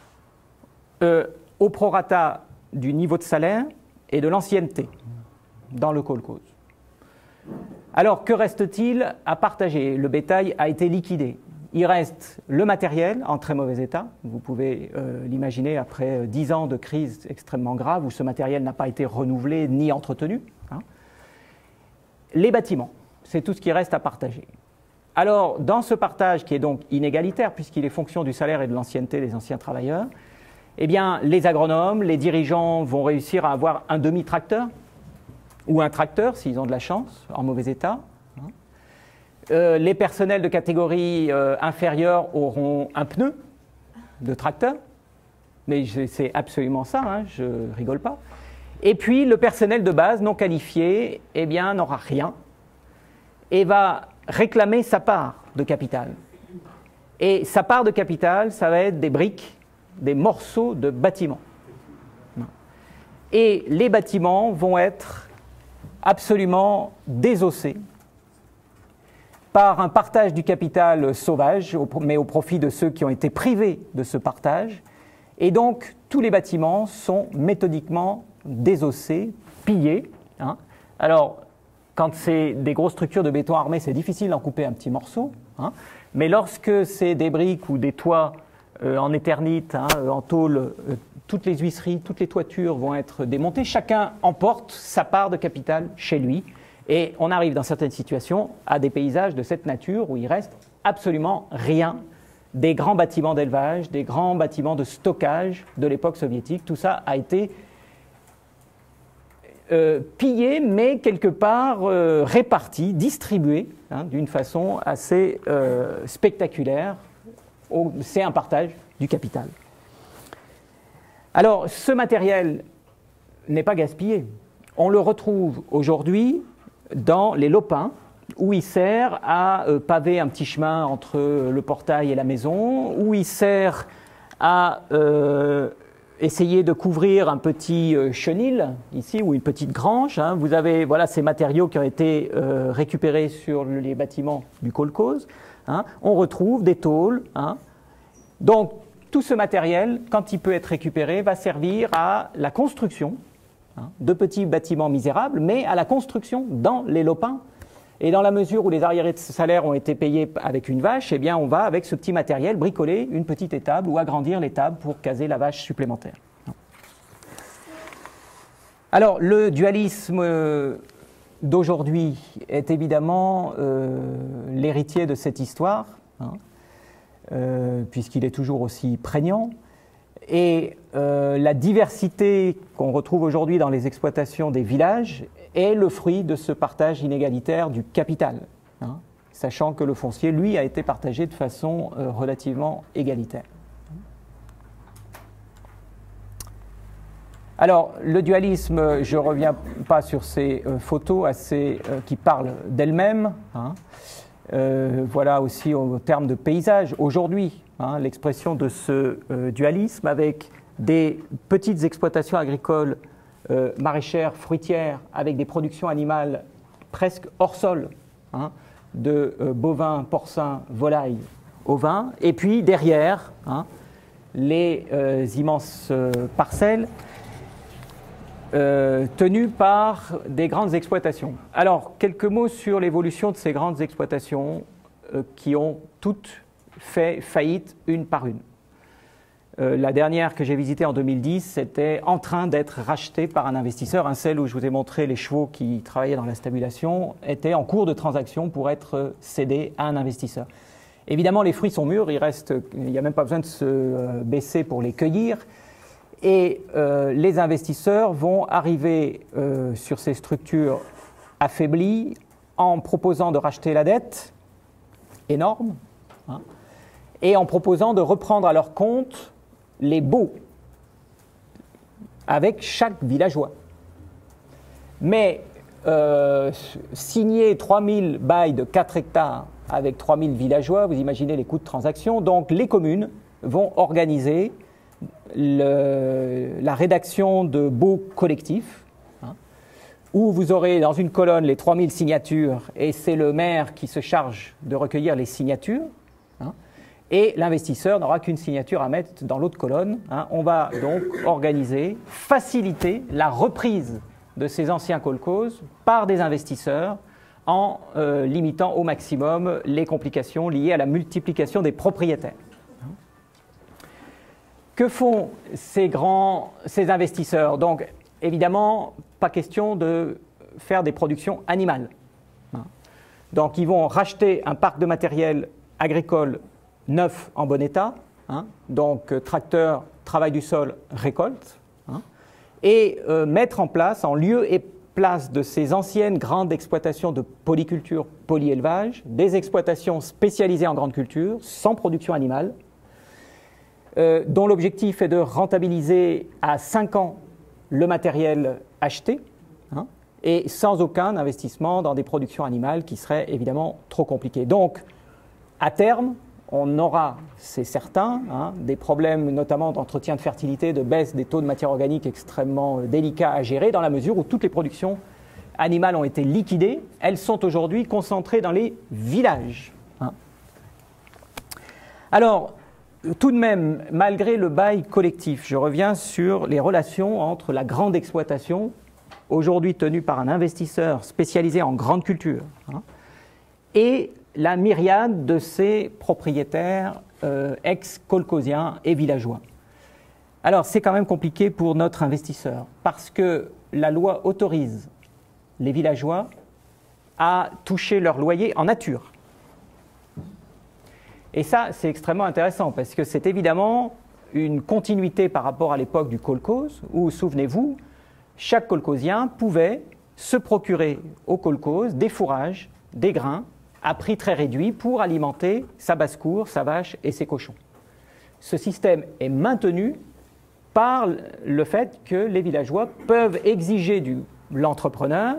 au prorata du niveau de salaire et de l'ancienneté dans le kolkhoz. Alors, que reste-t-il à partager? Le bétail a été liquidé. Il reste le matériel en très mauvais état. Vous pouvez l'imaginer après 10 ans de crise extrêmement grave où ce matériel n'a pas été renouvelé ni entretenu. Les bâtiments, c'est tout ce qui reste à partager. Alors, dans ce partage qui est donc inégalitaire puisqu'il est fonction du salaire et de l'ancienneté des anciens travailleurs, eh bien, les agronomes, les dirigeants vont réussir à avoir un demi-tracteur ou un tracteur, s'ils ont de la chance, en mauvais état. Les personnels de catégorie inférieure auront un pneu de tracteur, mais c'est absolument ça, je ne rigole pas. Et puis, le personnel de base non qualifié, eh bien, n'aura rien et va réclamer sa part de capital. Et sa part de capital, ça va être des briques, des morceaux de bâtiments. Et les bâtiments vont être absolument désossés par un partage du capital sauvage, mais au profit de ceux qui ont été privés de ce partage. Et donc, tous les bâtiments sont méthodiquement désossés, pillés. Alors, quand c'est des grosses structures de béton armé, c'est difficile d'en couper un petit morceau. Mais lorsque c'est des briques ou des toits en éternite, en tôle, toutes les huisseries, toutes les toitures vont être démontées. Chacun emporte sa part de capital chez lui. Et on arrive dans certaines situations à des paysages de cette nature où il reste absolument rien. Des grands bâtiments d'élevage, des grands bâtiments de stockage de l'époque soviétique, tout ça a été pillé, mais quelque part réparti, distribué d'une façon assez spectaculaire. C'est un partage du capital. Alors, ce matériel n'est pas gaspillé. On le retrouve aujourd'hui dans les lopins, où il sert à paver un petit chemin entre le portail et la maison, où il sert à essayer de couvrir un petit chenil, ici, ou une petite grange. Vous avez ces matériaux qui ont été récupérés sur les bâtiments du kolkhoz. On retrouve des tôles. Donc, tout ce matériel, quand il peut être récupéré, va servir à la construction de petits bâtiments misérables, mais à la construction dans les lopins. Et dans la mesure où les arriérés de salaire ont été payés avec une vache, eh bien on va, avec ce petit matériel, bricoler une petite étable ou agrandir l'étable pour caser la vache supplémentaire. Alors, le dualisme d'aujourd'hui est évidemment l'héritier de cette histoire, puisqu'il est toujours aussi prégnant. Et la diversité qu'on retrouve aujourd'hui dans les exploitations des villages est le fruit de ce partage inégalitaire du capital, sachant que le foncier, lui, a été partagé de façon relativement égalitaire. Alors, le dualisme, je ne reviens pas sur ces photos qui parlent d'elles-mêmes. Hein. Voilà aussi au terme de paysage. Aujourd'hui, hein, l'expression de ce dualisme avec des petites exploitations agricoles, maraîchères, fruitières, avec des productions animales presque hors sol, hein, de bovins, porcins, volailles, ovins, et puis derrière, hein, les immenses parcelles tenues par des grandes exploitations. Alors, quelques mots sur l'évolution de ces grandes exploitations qui ont toutes fait faillite une par une. La dernière que j'ai visitée en 2010 était en train d'être rachetée par un investisseur. Celle où je vous ai montré les chevaux qui travaillaient dans la stabulation était en cours de transaction pour être cédée à un investisseur. Évidemment, les fruits sont mûrs, il n'y a même pas besoin de se baisser pour les cueillir. Et les investisseurs vont arriver sur ces structures affaiblies en proposant de racheter la dette, énorme, hein, et en proposant de reprendre à leur compte les baux avec chaque villageois. Mais signer 3000 bails de 4 hectares avec 3000 villageois, vous imaginez les coûts de transaction, donc les communes vont organiser la rédaction de baux collectifs, hein, où vous aurez dans une colonne les 3000 signatures et c'est le maire qui se charge de recueillir les signatures, hein, et l'investisseur n'aura qu'une signature à mettre dans l'autre colonne. Hein. On va donc organiser, faciliter la reprise de ces anciens kolkhozes par des investisseurs en limitant au maximum les complications liées à la multiplication des propriétaires. Que font ces investisseurs? Donc, évidemment, pas question de faire des productions animales. Donc, ils vont racheter un parc de matériel agricole neuf en bon état, hein, donc tracteur, travail du sol, récolte, hein, et mettre en place, en lieu et place de ces anciennes grandes exploitations de polyculture, polyélevage, des exploitations spécialisées en grande culture, sans production animale, dont l'objectif est de rentabiliser à 5 ans le matériel acheté, hein, et sans aucun investissement dans des productions animales qui seraient évidemment trop compliquées. Donc, à terme, on aura, c'est certain, hein, des problèmes notamment d'entretien de fertilité, de baisse des taux de matière organique extrêmement délicats à gérer, dans la mesure où toutes les productions animales ont été liquidées. Elles sont aujourd'hui concentrées dans les villages. Hein. Alors, tout de même, malgré le bail collectif, je reviens sur les relations entre la grande exploitation, aujourd'hui tenue par un investisseur spécialisé en grande culture, hein, et la myriade de ces propriétaires ex-kolkhosiens et villageois. Alors, c'est quand même compliqué pour notre investisseur, parce que la loi autorise les villageois à toucher leur loyer en nature. Et ça, c'est extrêmement intéressant, parce que c'est évidemment une continuité par rapport à l'époque du kolkhoz, où, souvenez-vous, chaque kolkhozien pouvait se procurer au kolkhoz des fourrages, des grains, à prix très réduit pour alimenter sa basse-cour, sa vache et ses cochons. Ce système est maintenu par le fait que les villageois peuvent exiger de l'entrepreneur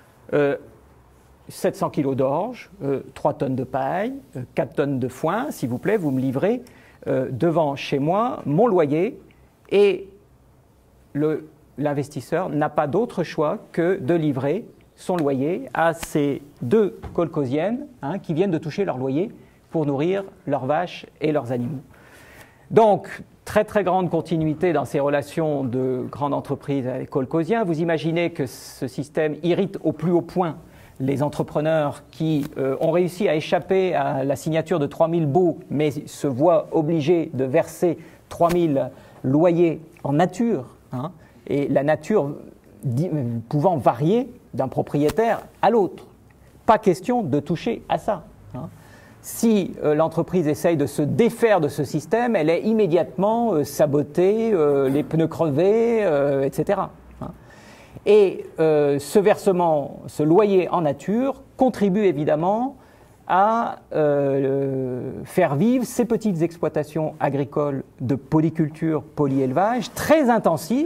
700 kg d'orge, 3 tonnes de paille, 4 tonnes de foin, s'il vous plaît, vous me livrez devant chez moi mon loyer, et l'investisseur n'a pas d'autre choix que de livrer son loyer à ces 2 kolkhosiennes, hein, qui viennent de toucher leur loyer pour nourrir leurs vaches et leurs animaux. Donc, très très grande continuité dans ces relations de grande entreprise avec kolkhosiens. Vous imaginez que ce système irrite au plus haut point les entrepreneurs qui ont réussi à échapper à la signature de 3000 baux, mais se voient obligés de verser 3000 loyers en nature, hein, et la nature pouvant varier d'un propriétaire à l'autre. Pas question de toucher à ça. Hein. Si l'entreprise essaye de se défaire de ce système, elle est immédiatement sabotée, les pneus crevés, etc. Hein. Et ce versement, ce loyer en nature, contribue évidemment à faire vivre ces petites exploitations agricoles de polyculture, polyélevage, très intensives,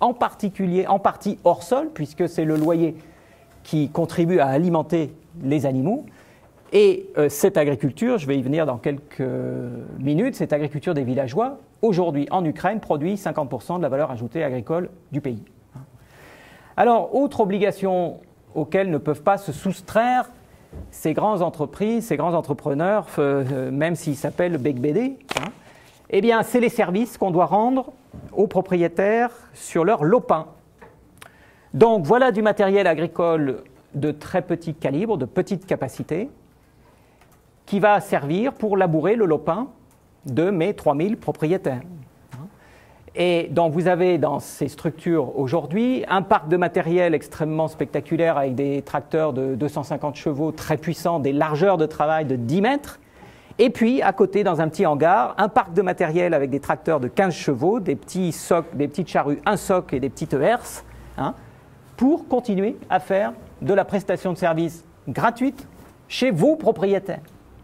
en particulier, en partie hors sol, puisque c'est le loyer qui contribue à alimenter les animaux. Et cette agriculture, je vais y venir dans quelques minutes, cette agriculture des villageois, aujourd'hui en Ukraine, produit 50% de la valeur ajoutée agricole du pays. Alors, autre obligation auxquelles ne peuvent pas se soustraire ces grandes entreprises, ces grands entrepreneurs, même s'ils s'appellent Becbédé, eh bien, c'est les services qu'on doit rendre aux propriétaires sur leur lopin. Donc, voilà du matériel agricole de très petit calibre, de petite capacité, qui va servir pour labourer le lopin de mes 3000 propriétaires. Et donc vous avez dans ces structures aujourd'hui un parc de matériel extrêmement spectaculaire avec des tracteurs de 250 chevaux très puissants, des largeurs de travail de 10 mètres, et puis à côté dans un petit hangar, un parc de matériel avec des tracteurs de 15 chevaux, des petits socs, des petites charrues, un soc et des petites herses, pour continuer à faire de la prestation de services gratuite chez vos propriétaires.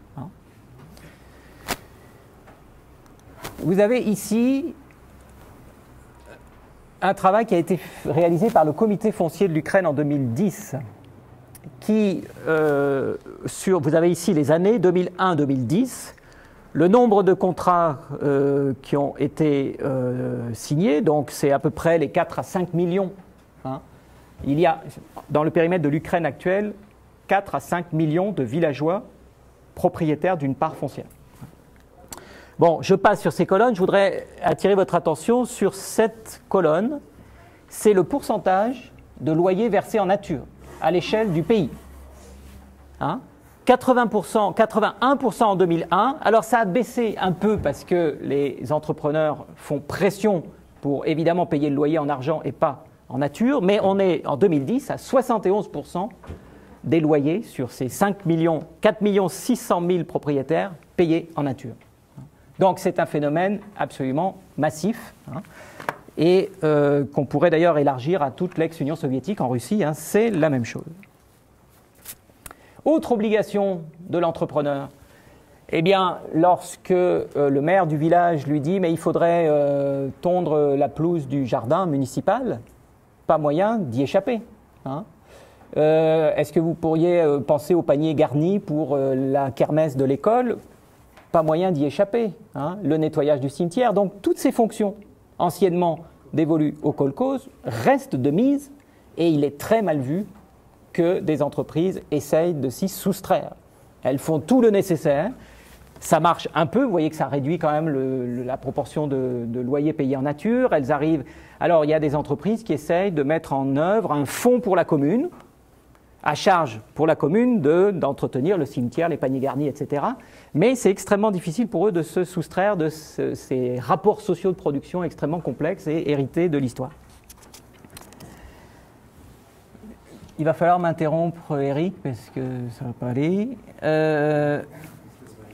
Vous avez ici un travail qui a été réalisé par le Comité foncier de l'Ukraine en 2010, qui, vous avez ici les années 2001-2010, le nombre de contrats qui ont été signés, donc c'est à peu près les 4 à 5 millions. Il y a, dans le périmètre de l'Ukraine actuelle, 4 à 5 millions de villageois propriétaires d'une part foncière. Bon, je passe sur ces colonnes. Je voudrais attirer votre attention sur cette colonne. C'est le pourcentage de loyers versés en nature à l'échelle du pays. 80%, 81% en 2001. Alors ça a baissé un peu parce que les entrepreneurs font pression pour évidemment payer le loyer en argent et pas en nature. Mais on est en 2010 à 71% des loyers sur ces 4 600 000 propriétaires payés en nature. Donc c'est un phénomène absolument massif et qu'on pourrait d'ailleurs élargir à toute l'ex-Union soviétique. En Russie, c'est la même chose. Autre obligation de l'entrepreneur, eh bien, lorsque le maire du village lui dit « mais il faudrait tondre la pelouse du jardin municipal », pas moyen d'y échapper. Est-ce que vous pourriez penser au panier garni pour la kermesse de l'école ? Pas moyen d'y échapper, le nettoyage du cimetière. Donc toutes ces fonctions anciennement dévolues aux kolkhozes restent de mise et il est très mal vu que des entreprises essayent de s'y soustraire. Elles font tout le nécessaire, ça marche un peu, vous voyez que ça réduit quand même la proportion de loyers payés en nature. Elles arrivent. Alors il y a des entreprises qui essayent de mettre en œuvre un fonds pour la commune, à charge pour la commune d'entretenir le cimetière, les paniers garnis, etc. Mais c'est extrêmement difficile pour eux de se soustraire de ces rapports sociaux de production extrêmement complexes et hérités de l'histoire. Il va falloir m'interrompre, Eric, parce que ça ne va pas aller. Comment ?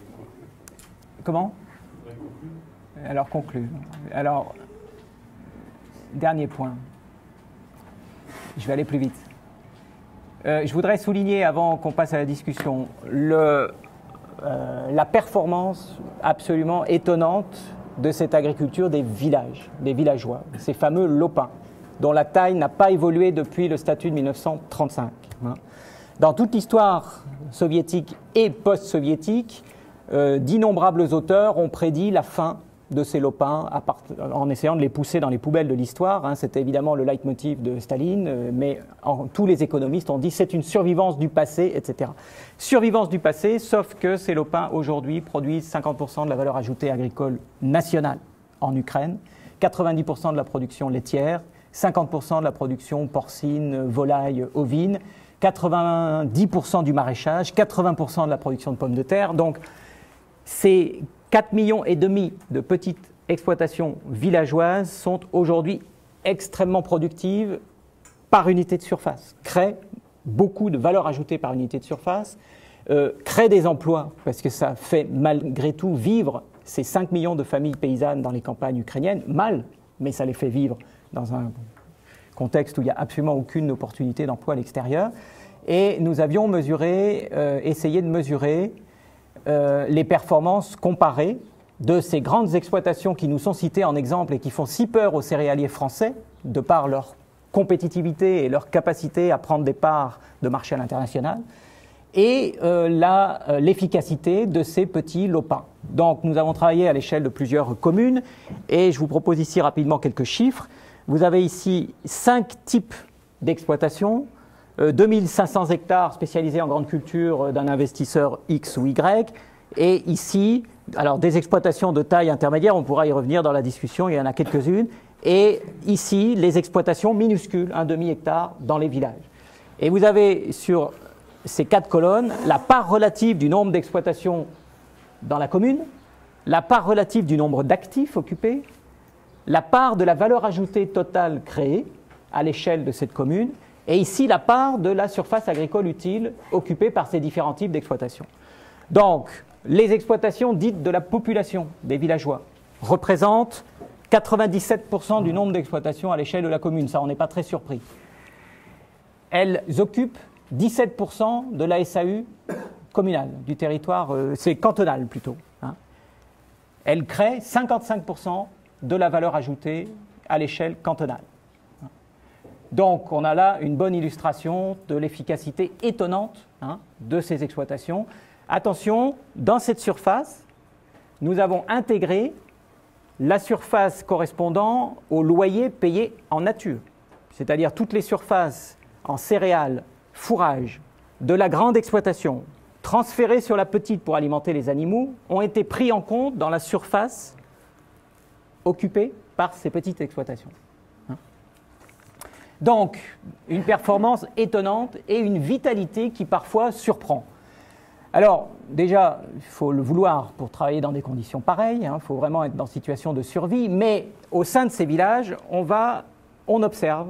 Alors, conclue. Alors, dernier point. Je vais aller plus vite. Je voudrais souligner, avant qu'on passe à la discussion, la performance absolument étonnante de cette agriculture des villages, des villageois, ces fameux lopins, dont la taille n'a pas évolué depuis le statut de 1935. Dans toute l'histoire soviétique et post-soviétique, d'innombrables auteurs ont prédit la fin de ces lopins en essayant de les pousser dans les poubelles de l'histoire. C'était évidemment le leitmotiv de Staline, mais tous les économistes ont dit c'est une survivance du passé, etc. Survivance du passé, sauf que ces lopins aujourd'hui produisent 50% de la valeur ajoutée agricole nationale en Ukraine, 90% de la production laitière, 50% de la production porcine, volaille, ovine, 90% du maraîchage, 80% de la production de pommes de terre. Donc, ces 4,5 millions de petites exploitations villageoises sont aujourd'hui extrêmement productives par unité de surface, créent beaucoup de valeur ajoutée par unité de surface, créent des emplois, parce que ça fait malgré tout vivre ces 5 millions de familles paysannes dans les campagnes ukrainiennes, mal, mais ça les fait vivre dans un contexte où il n'y a absolument aucune opportunité d'emploi à l'extérieur. Et nous avions essayé de mesurer les performances comparées de ces grandes exploitations qui nous sont citées en exemple et qui font si peur aux céréaliers français, de par leur compétitivité et leur capacité à prendre des parts de marché à l'international, et l'efficacité de ces petits lopins. Donc nous avons travaillé à l'échelle de plusieurs communes, et je vous propose ici rapidement quelques chiffres. Vous avez ici 5 types d'exploitation, 2500 hectares spécialisés en grande culture d'un investisseur X ou Y, et ici, alors des exploitations de taille intermédiaire, on pourra y revenir dans la discussion, il y en a quelques-unes, et ici les exploitations minuscules, un demi-hectare dans les villages. Et vous avez sur ces 4 colonnes la part relative du nombre d'exploitations dans la commune, la part relative du nombre d'actifs occupés, la part de la valeur ajoutée totale créée à l'échelle de cette commune, et ici la part de la surface agricole utile occupée par ces différents types d'exploitations. Donc, les exploitations dites de la population des villageois représentent 97% du nombre d'exploitations à l'échelle de la commune, ça on n'est pas très surpris. Elles occupent 17% de la SAU communale, du territoire, c'est cantonal plutôt. Hein. Elles créent 55% de la valeur ajoutée à l'échelle cantonale. Donc on a là une bonne illustration de l'efficacité étonnante de ces exploitations. Attention, dans cette surface, nous avons intégré la surface correspondant au loyer payé en nature, c'est-à-dire toutes les surfaces en céréales, fourrage, de la grande exploitation, transférées sur la petite pour alimenter les animaux, ont été pris en compte dans la surface occupée par ces petites exploitations. Donc, une performance étonnante et une vitalité qui parfois surprend. Alors, déjà, il faut le vouloir pour travailler dans des conditions pareilles, il faut vraiment être dans une situation de survie, mais au sein de ces villages, on observe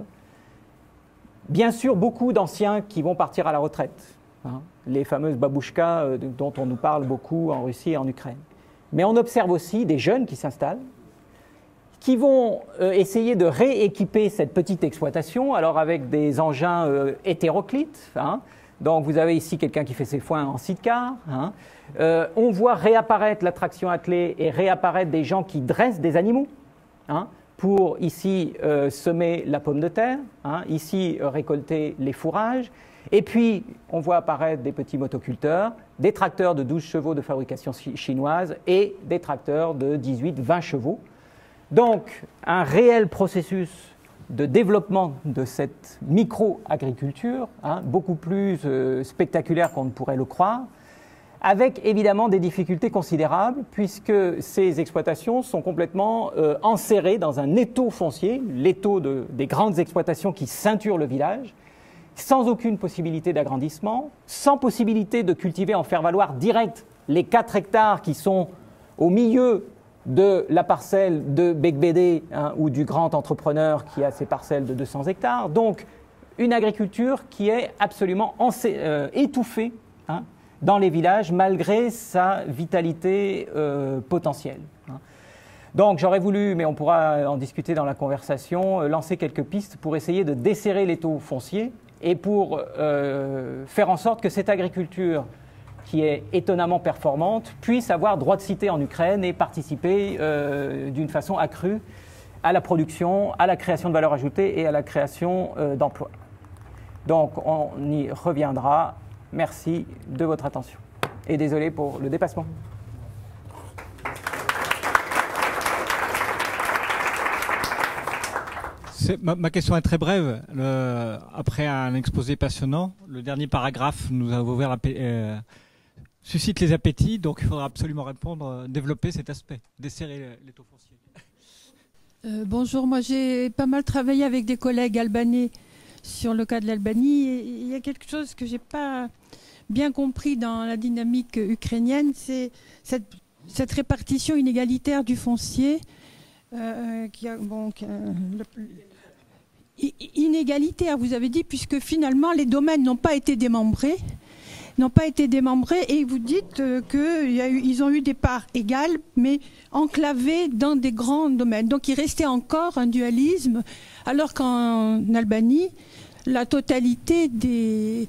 bien sûr beaucoup d'anciens qui vont partir à la retraite, les fameuses babouchkas dont on nous parle beaucoup en Russie et en Ukraine. Mais on observe aussi des jeunes qui s'installent, qui vont essayer de rééquiper cette petite exploitation, alors avec des engins hétéroclites. Donc vous avez ici quelqu'un qui fait ses foins en sidecar. On voit réapparaître la traction attelée et réapparaître des gens qui dressent des animaux pour ici semer la pomme de terre, ici récolter les fourrages. Et puis on voit apparaître des petits motoculteurs, des tracteurs de 12 chevaux de fabrication chinoise et des tracteurs de 18-20 chevaux. Donc, un réel processus de développement de cette micro-agriculture, beaucoup plus spectaculaire qu'on ne pourrait le croire, avec évidemment des difficultés considérables, puisque ces exploitations sont complètement enserrées dans un étau foncier, l'étau des grandes exploitations qui ceinturent le village, sans aucune possibilité d'agrandissement, sans possibilité de cultiver en faire-valoir direct les 4 hectares qui sont au milieu de la parcelle de Becbédé ou du grand entrepreneur qui a ses parcelles de 200 hectares. Donc, une agriculture qui est absolument étouffée dans les villages malgré sa vitalité potentielle. Donc, j'aurais voulu, mais on pourra en discuter dans la conversation, lancer quelques pistes pour essayer de desserrer l'étau foncier et pour faire en sorte que cette agriculture qui est étonnamment performante, puisse avoir droit de cité en Ukraine et participer d'une façon accrue à la production, à la création de valeur ajoutée et à la création d'emplois. Donc on y reviendra. Merci de votre attention. Et désolé pour le dépassement. Ma question est très brève. Après un exposé passionnant, le dernier paragraphe nous a ouvert suscite les appétits, donc il faudra absolument répondre, développer cet aspect, desserrer l'étau foncier. Bonjour, moi j'ai pas mal travaillé avec des collègues albanais sur le cas de l'Albanie. Il y a quelque chose que j'ai pas bien compris dans la dynamique ukrainienne, c'est cette répartition inégalitaire du foncier, inégalitaire, vous avez dit, puisque finalement les domaines n'ont pas été démembrés. Et vous dites qu'ils ont eu des parts égales, mais enclavées dans des grands domaines. Donc il restait encore un dualisme, alors qu'en Albanie, la totalité des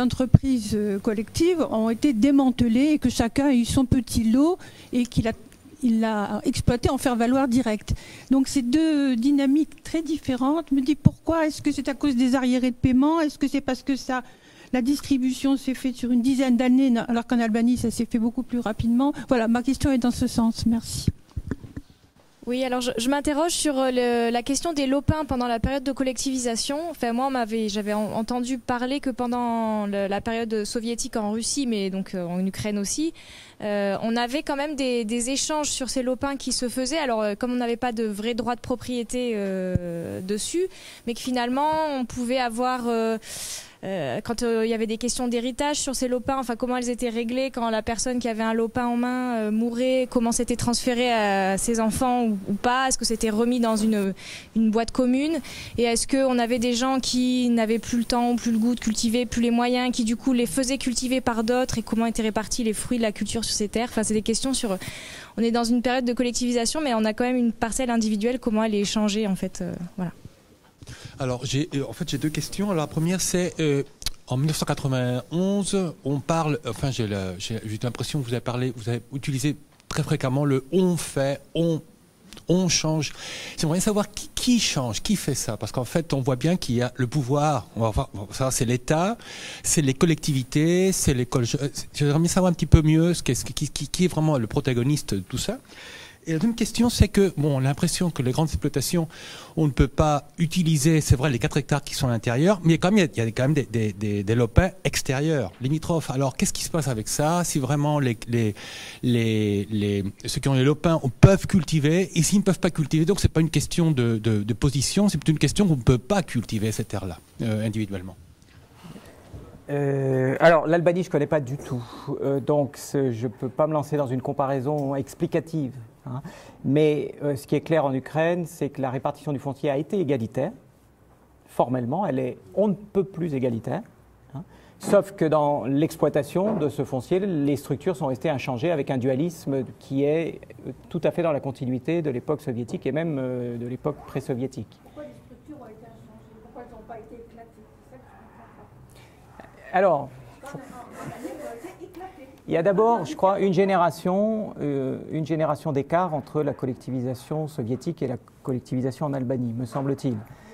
entreprises collectives ont été démantelées et que chacun a eu son petit lot et qu'il a il l'a exploité en faire valoir direct. Donc c'est deux dynamiques très différentes. Je me dis pourquoi? Est-ce que c'est à cause des arriérés de paiement? Est-ce que c'est parce que la distribution s'est faite sur une dizaine d'années, alors qu'en Albanie, ça s'est fait beaucoup plus rapidement? Voilà, ma question est dans ce sens. Merci. Oui, alors je m'interroge sur la question des lopins pendant la période de collectivisation. Enfin, moi, j'avais entendu parler que pendant la période soviétique en Russie, mais donc en Ukraine aussi, on avait quand même des échanges sur ces lopins qui se faisaient. Alors, comme on n'avait pas de vrai droit de propriété dessus, mais que finalement, on pouvait avoir... quand il y avait des questions d'héritage sur ces lopins, enfin comment elles étaient réglées quand la personne qui avait un lopin en main mourait, comment c'était transféré à ses enfants ou pas, est-ce que c'était remis dans une boîte commune, et est-ce qu'on avait des gens qui n'avaient plus le temps ou plus le goût de cultiver, plus les moyens, qui du coup les faisaient cultiver par d'autres, et comment étaient répartis les fruits de la culture sur ces terres. Enfin, c'est des questions sur... On est dans une période de collectivisation, mais on a quand même une parcelle individuelle, comment elle est échangée en fait, voilà. Alors, j'ai deux questions. Alors, la première, c'est en 1991, on parle, enfin, j'ai l'impression que vous avez utilisé très fréquemment le on fait, on change. J'aimerais savoir qui change, qui fait ça, parce qu'en fait, on voit bien qu'il y a le pouvoir. Ça, c'est l'État, c'est les collectivités, c'est l'école. J'aimerais bien savoir un petit peu mieux qui est vraiment le protagoniste de tout ça. Et la deuxième question, c'est que, bon, on a l'impression que les grandes exploitations, on ne peut pas utiliser, c'est vrai, les 4 hectares qui sont à l'intérieur, mais il y a quand même des lopins extérieurs, limitrophes. Alors, qu'est-ce qui se passe avec ça? Si vraiment ceux qui ont les lopins peuvent cultiver, et s'ils ne peuvent pas cultiver, donc c'est pas une question de position, c'est plutôt une question qu'on ne peut pas cultiver ces terres-là, individuellement. Alors, l'Albanie, je ne connais pas du tout, donc je ne peux pas me lancer dans une comparaison explicative. Hein. Mais ce qui est clair en Ukraine, c'est que la répartition du foncier a été égalitaire. Formellement, elle est on ne peut plus égalitaire. Hein. Sauf que dans l'exploitation de ce foncier, les structures sont restées inchangées avec un dualisme qui est tout à fait dans la continuité de l'époque soviétique et même de l'époque pré-soviétique. Pourquoi les structures ont été inchangées? Pourquoi elles n'ont pas été éclatées? Alors, il y a d'abord, je crois, une génération d'écart entre la collectivisation soviétique et la collectivisation en Albanie, me semble-t-il.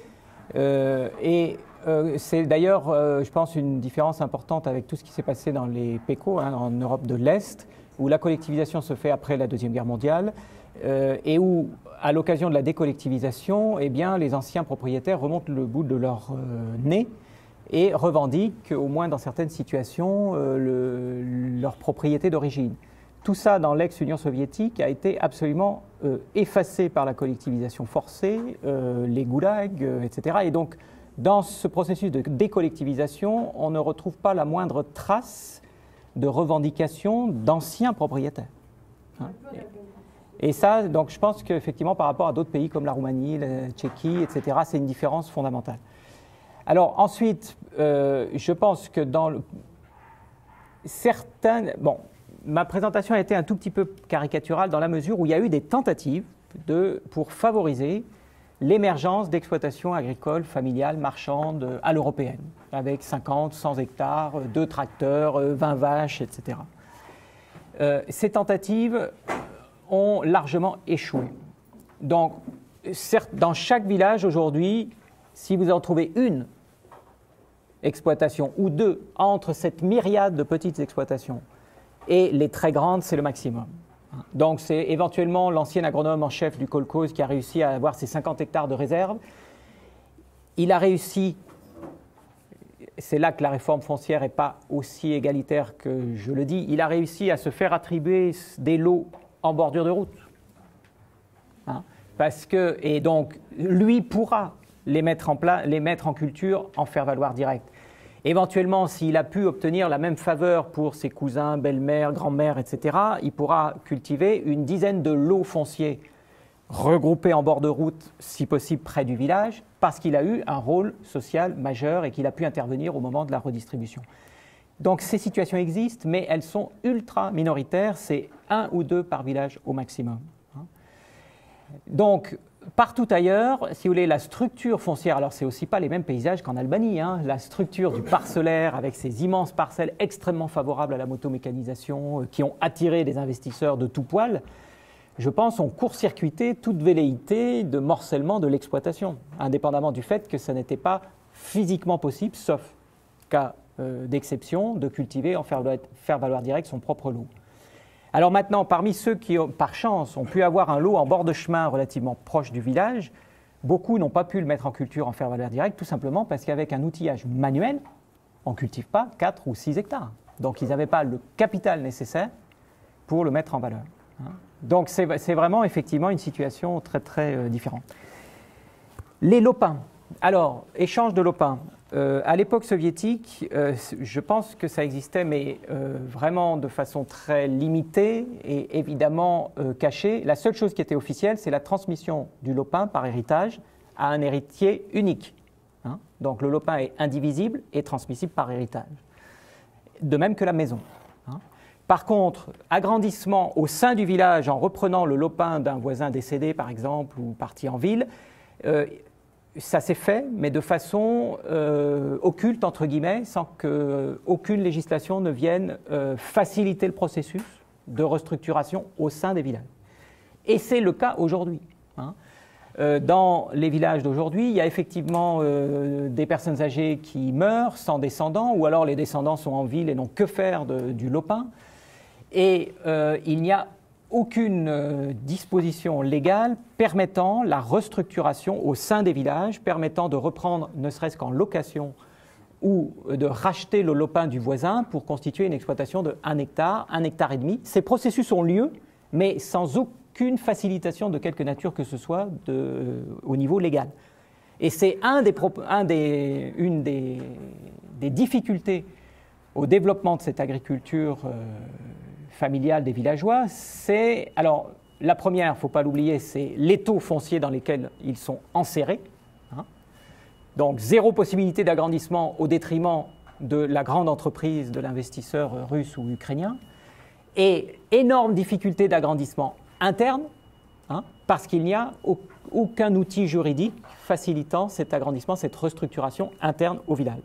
C'est d'ailleurs, je pense, une différence importante avec tout ce qui s'est passé dans les PECO, hein, en Europe de l'Est, où la collectivisation se fait après la Deuxième Guerre mondiale, et où, à l'occasion de la décollectivisation, eh bien, les anciens propriétaires remontent le bout de leur nez et revendiquent, au moins dans certaines situations, leur propriété d'origine. Tout ça, dans l'ex-Union soviétique, a été absolument effacé par la collectivisation forcée, les goulags, etc. Et donc, dans ce processus de décollectivisation, on ne retrouve pas la moindre trace de revendication d'anciens propriétaires. Hein. Et ça, donc, je pense qu'effectivement, par rapport à d'autres pays comme la Roumanie, la Tchéquie, etc., c'est une différence fondamentale. Alors ensuite, je pense que dans certaines... Bon, ma présentation a été un tout petit peu caricaturale dans la mesure où il y a eu des tentatives pour favoriser l'émergence d'exploitations agricoles, familiales, marchandes à l'européenne, avec 50, 100 hectares, 2 tracteurs, 20 vaches, etc. Ces tentatives ont largement échoué. Donc, certes, dans chaque village aujourd'hui, si vous en trouvez une exploitation ou deux entre cette myriade de petites exploitations et les très grandes, c'est le maximum. Donc c'est éventuellement l'ancien agronome en chef du kolkhoz qui a réussi à avoir ses 50 hectares de réserve. Il a réussi, c'est là que la réforme foncière n'est pas aussi égalitaire que je le dis, il a réussi à se faire attribuer des lots en bordure de route. Hein, parce que, et donc, lui pourra les mettre en culture, en faire valoir direct. Éventuellement, s'il a pu obtenir la même faveur pour ses cousins, belles-mères, grands-mères, etc., il pourra cultiver une dizaine de lots fonciers regroupés en bord de route, si possible près du village, parce qu'il a eu un rôle social majeur et qu'il a pu intervenir au moment de la redistribution. Donc ces situations existent, mais elles sont ultra minoritaires, c'est 1 ou 2 par village au maximum. Donc, partout ailleurs, si vous voulez, la structure foncière, alors c'est aussi pas les mêmes paysages qu'en Albanie, hein, la structure du parcellaire avec ces immenses parcelles extrêmement favorables à la motomécanisation qui ont attiré des investisseurs de tout poil, je pense, ont court-circuité toute velléité de morcellement de l'exploitation, indépendamment du fait que ça n'était pas physiquement possible, sauf cas d'exception, de cultiver, en faire valoir direct son propre lot. Alors maintenant, parmi ceux qui, par chance, ont pu avoir un lot en bord de chemin relativement proche du village, beaucoup n'ont pas pu le mettre en culture, en faire valoir direct, tout simplement parce qu'avec un outillage manuel, on ne cultive pas 4 ou 6 hectares. Donc ils n'avaient pas le capital nécessaire pour le mettre en valeur. Donc c'est vraiment effectivement une situation très très différente. Les lopins. Alors, échange de lopins. À l'époque soviétique, je pense que ça existait, mais vraiment de façon très limitée et évidemment cachée. La seule chose qui était officielle, c'est la transmission du lopin par héritage à un héritier unique. Donc le lopin est indivisible et transmissible par héritage. De même que la maison. Par contre, agrandissement au sein du village en reprenant le lopin d'un voisin décédé, par exemple, ou parti en ville, ça s'est fait, mais de façon occulte, entre guillemets, sans qu'aucune législation ne vienne faciliter le processus de restructuration au sein des villages. Et c'est le cas aujourd'hui. Dans les villages d'aujourd'hui, il y a effectivement des personnes âgées qui meurent sans descendants, ou alors les descendants sont en ville et n'ont que faire du lopin. Et il n'y a aucune disposition légale permettant la restructuration au sein des villages, permettant de reprendre, ne serait-ce qu'en location, ou de racheter le lopin du voisin pour constituer une exploitation de 1 hectare, 1,5 hectare. Ces processus ont lieu, mais sans aucune facilitation de quelque nature que ce soit au niveau légal. Et c'est une des difficultés au développement de cette agriculture familiale des villageois, c'est, alors la première, il ne faut pas l'oublier, c'est l'étau foncier dans lesquels ils sont enserrés. Donc zéro possibilité d'agrandissement au détriment de la grande entreprise de l'investisseur russe ou ukrainien, et énorme difficulté d'agrandissement interne, parce qu'il n'y a aucun outil juridique facilitant cet agrandissement, cette restructuration interne au village.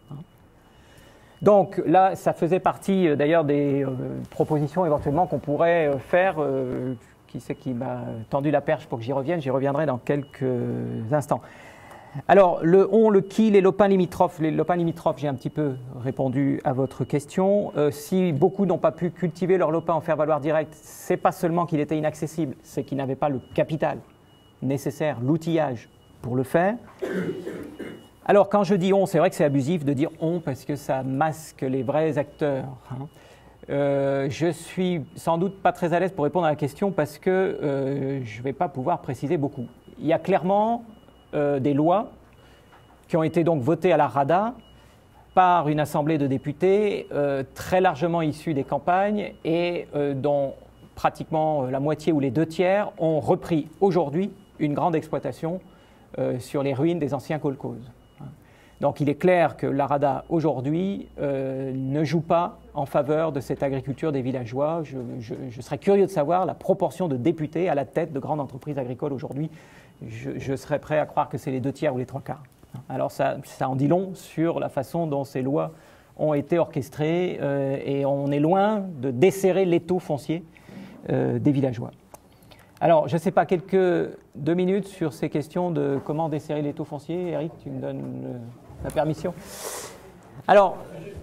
Donc là, ça faisait partie d'ailleurs des propositions éventuellement qu'on pourrait faire. Qui c'est qui m'a tendu la perche pour que j'y revienne? J'y reviendrai dans quelques instants. Alors, le on, le qui, les lopins limitrophes. Les lopins limitrophes, j'ai un petit peu répondu à votre question. Si beaucoup n'ont pas pu cultiver leur lopin en faire valoir direct, c'est pas seulement qu'il était inaccessible, c'est qu'ils n'avaient pas le capital nécessaire, l'outillage pour le faire. Alors, quand je dis on, c'est vrai que c'est abusif de dire on parce que ça masque les vrais acteurs. Je suis sans doute pas très à l'aise pour répondre à la question parce que je ne vais pas pouvoir préciser beaucoup. Il y a clairement des lois qui ont été donc votées à la Rada par une assemblée de députés très largement issus des campagnes et dont pratiquement la moitié ou les 2/3 ont repris aujourd'hui une grande exploitation sur les ruines des anciens kolkhozes. Donc il est clair que la Rada aujourd'hui ne joue pas en faveur de cette agriculture des villageois. Je serais curieux de savoir la proportion de députés à la tête de grandes entreprises agricoles aujourd'hui. Je serais prêt à croire que c'est les 2/3 ou les 3/4. Alors ça en dit long sur la façon dont ces lois ont été orchestrées et on est loin de desserrer l'étau foncier des villageois. Alors, je ne sais pas, quelques 2 minutes sur ces questions de comment desserrer l'étau foncier. Eric, tu me donnes la permission. Alors,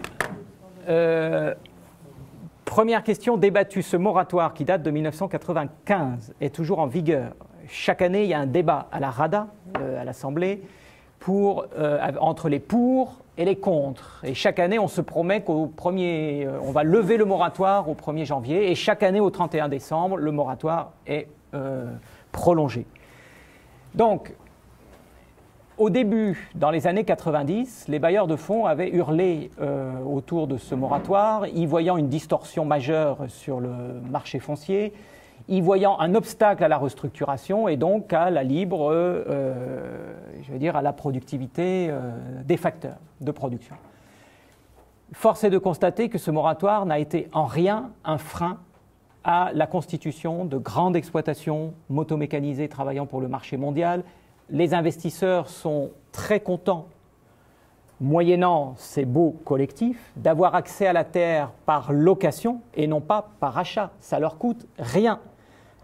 première question débattue. Ce moratoire qui date de 1995 est toujours en vigueur. Chaque année, il y a un débat à la Rada, à l'Assemblée, entre les pour et les contre. Et chaque année, on se promet on va lever le moratoire au 1er janvier. Et chaque année, au 31 décembre, le moratoire est prolongé. Donc, au début, dans les années 90, les bailleurs de fonds avaient hurlé autour de ce moratoire, y voyant une distorsion majeure sur le marché foncier, y voyant un obstacle à la restructuration et donc à la libre, je veux dire, à la productivité des facteurs de production. Force est de constater que ce moratoire n'a été en rien un frein à la constitution de grandes exploitations motomécanisées travaillant pour le marché mondial. Les investisseurs sont très contents, moyennant ces beaux collectifs, d'avoir accès à la terre par location et non pas par achat. Ça leur coûte rien.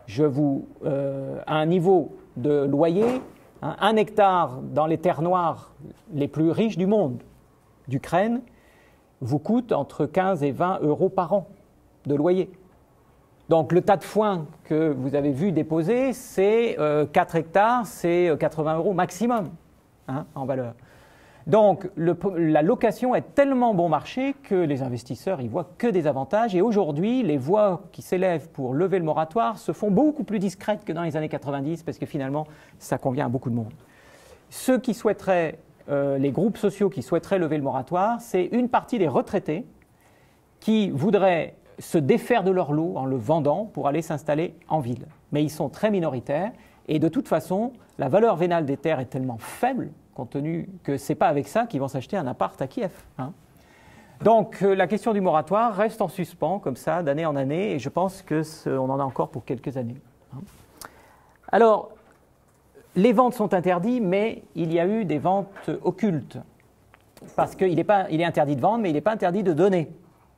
à un niveau de loyer, hein, 1 hectare dans les terres noires les plus riches du monde, d'Ukraine, vous coûte entre 15 et 20 euros par an de loyer. Donc le tas de foin que vous avez vu déposer, c'est 4 hectares, c'est 80 euros maximum, hein, en valeur. Donc la location est tellement bon marché que les investisseurs y voient que des avantages. Et aujourd'hui, les voix qui s'élèvent pour lever le moratoire se font beaucoup plus discrètes que dans les années 90 parce que finalement, ça convient à beaucoup de monde. Ceux qui souhaiteraient, les groupes sociaux qui souhaiteraient lever le moratoire, c'est une partie des retraités qui voudraient se défaire de leur lot en le vendant pour aller s'installer en ville. Mais ils sont très minoritaires et de toute façon, la valeur vénale des terres est tellement faible compte tenu que ce n'est pas avec ça qu'ils vont s'acheter un appart à Kiev. Hein. Donc la question du moratoire reste en suspens comme ça d'année en année et je pense qu'on en a encore pour quelques années. Hein. Alors, les ventes sont interdites, mais il y a eu des ventes occultes. Parce qu'il est interdit de vendre, mais il n'est pas interdit de donner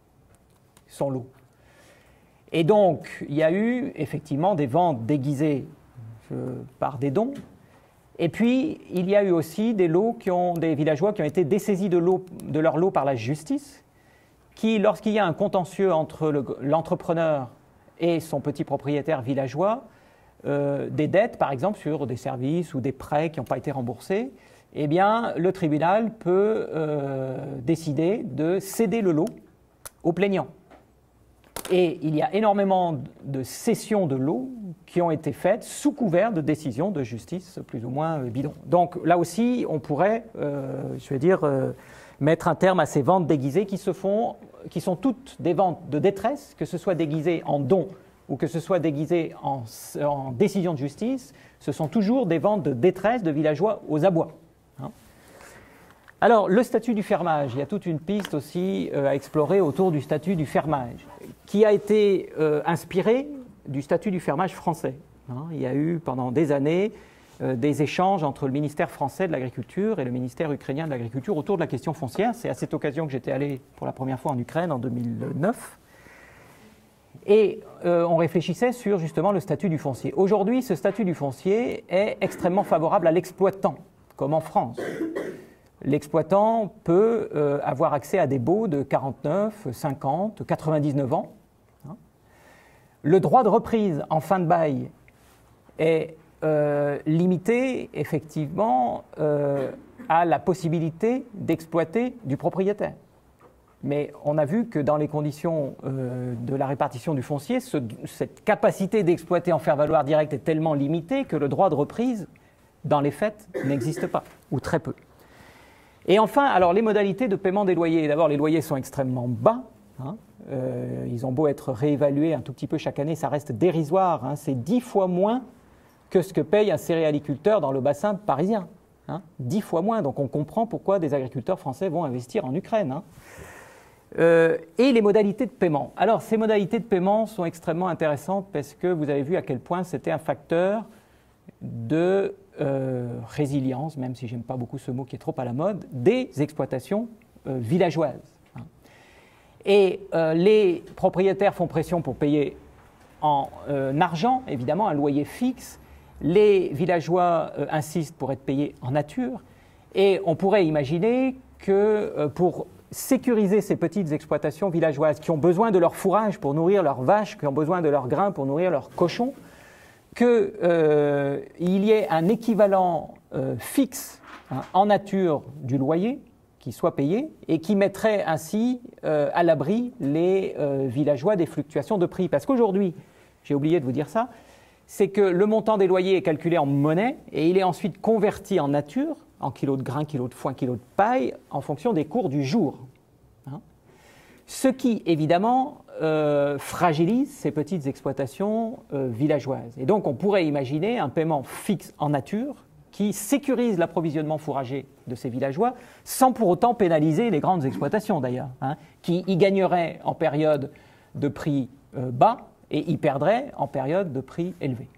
son lot. Et donc, il y a eu effectivement des ventes déguisées par des dons. Et puis, il y a eu aussi des villageois qui ont été dessaisis de leur lot par la justice, qui, lorsqu'il y a un contentieux entre l'entrepreneur et son petit propriétaire villageois, des dettes, par exemple, sur des services ou des prêts qui n'ont pas été remboursés, eh bien, le tribunal peut décider de céder le lot au plaignant. Et il y a énormément de cessions de lots qui ont été faites sous couvert de décisions de justice plus ou moins bidons. Donc là aussi, on pourrait, mettre un terme à ces ventes déguisées qui sont toutes des ventes de détresse, que ce soit déguisées en dons ou que ce soit déguisé en décision de justice, ce sont toujours des ventes de détresse de villageois aux abois. Hein. Alors, le statut du fermage, il y a toute une piste aussi à explorer autour du statut du fermage, qui a été inspiré du statut du fermage français. Hein. Il y a eu pendant des années des échanges entre le ministère français de l'Agriculture et le ministère ukrainien de l'Agriculture autour de la question foncière. C'est à cette occasion que j'étais allé pour la première fois en Ukraine en 2009. Et on réfléchissait sur justement le statut du foncier. Aujourd'hui, ce statut du foncier est extrêmement favorable à l'exploitant, comme en France. L'exploitant peut avoir accès à des baux de 49, 50, 99 ans. Hein. Le droit de reprise en fin de bail est limité effectivement à la possibilité d'exploiter du propriétaire. Mais on a vu que dans les conditions de la répartition du foncier, cette capacité d'exploiter en faire valoir direct est tellement limitée que le droit de reprise, dans les faits, n'existe pas, ou très peu. Et enfin, alors les modalités de paiement des loyers. D'abord, les loyers sont extrêmement bas. Hein. Ils ont beau être réévalués un tout petit peu chaque année, ça reste dérisoire. Hein. C'est 10 fois moins que ce que paye un céréaliculteur dans le bassin parisien. Hein. 10 fois moins. Donc on comprend pourquoi des agriculteurs français vont investir en Ukraine. Hein. Et les modalités de paiement. Alors, ces modalités de paiement sont extrêmement intéressantes parce que vous avez vu à quel point c'était un facteur de résilience, même si j'aime pas beaucoup ce mot qui est trop à la mode, des exploitations villageoises. Hein. Et les propriétaires font pression pour payer en argent, évidemment, un loyer fixe. Les villageois insistent pour être payés en nature. Et on pourrait imaginer que pour sécuriser ces petites exploitations villageoises qui ont besoin de leur fourrage pour nourrir leurs vaches, qui ont besoin de leur grain pour nourrir leurs cochons, qu'il y ait un équivalent fixe en nature du loyer qui soit payé et qui mettrait ainsi à l'abri les villageois des fluctuations de prix. Parce qu'aujourd'hui, j'ai oublié de vous dire ça, c'est que le montant des loyers est calculé en monnaie et il est ensuite converti en nature, en kilos de grains, kilos de foin, kilos de paille, en fonction des cours du jour. Hein. Ce qui, évidemment, fragilise ces petites exploitations villageoises. Et donc, on pourrait imaginer un paiement fixe en nature qui sécurise l'approvisionnement fourrager de ces villageois, sans pour autant pénaliser les grandes exploitations, d'ailleurs, hein, qui y gagneraient en période de prix bas et y perdraient en période de prix élevé.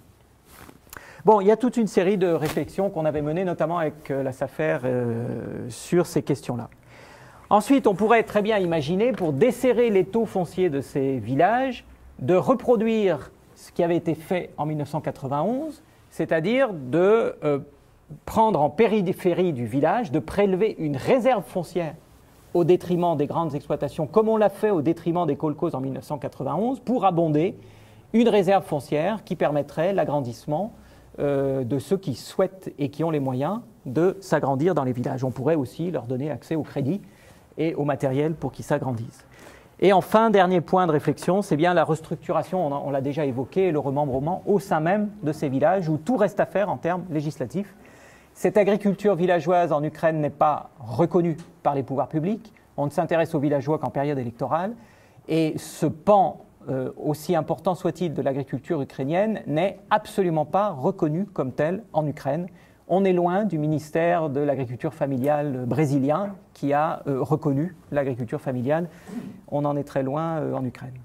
Bon, il y a toute une série de réflexions qu'on avait menées, notamment avec la SAFER, sur ces questions-là. Ensuite, on pourrait très bien imaginer, pour desserrer les taux fonciers de ces villages, de reproduire ce qui avait été fait en 1991, c'est-à-dire de prendre en périphérie du village, de prélever une réserve foncière au détriment des grandes exploitations, comme on l'a fait au détriment des kolkhozes en 1991, pour abonder une réserve foncière qui permettrait l'agrandissement de ceux qui souhaitent et qui ont les moyens de s'agrandir dans les villages. On pourrait aussi leur donner accès au crédit et au matériel pour qu'ils s'agrandissent. Et enfin, dernier point de réflexion, c'est bien la restructuration, on l'a déjà évoqué, et le remembrement au sein même de ces villages où tout reste à faire en termes législatifs. Cette agriculture villageoise en Ukraine n'est pas reconnue par les pouvoirs publics. On ne s'intéresse aux villageois qu'en période électorale. Et ce pan, aussi important soit-il, de l'agriculture ukrainienne, n'est absolument pas reconnu comme tel en Ukraine. On est loin du ministère de l'agriculture familiale brésilien qui a reconnu l'agriculture familiale. On en est très loin en Ukraine.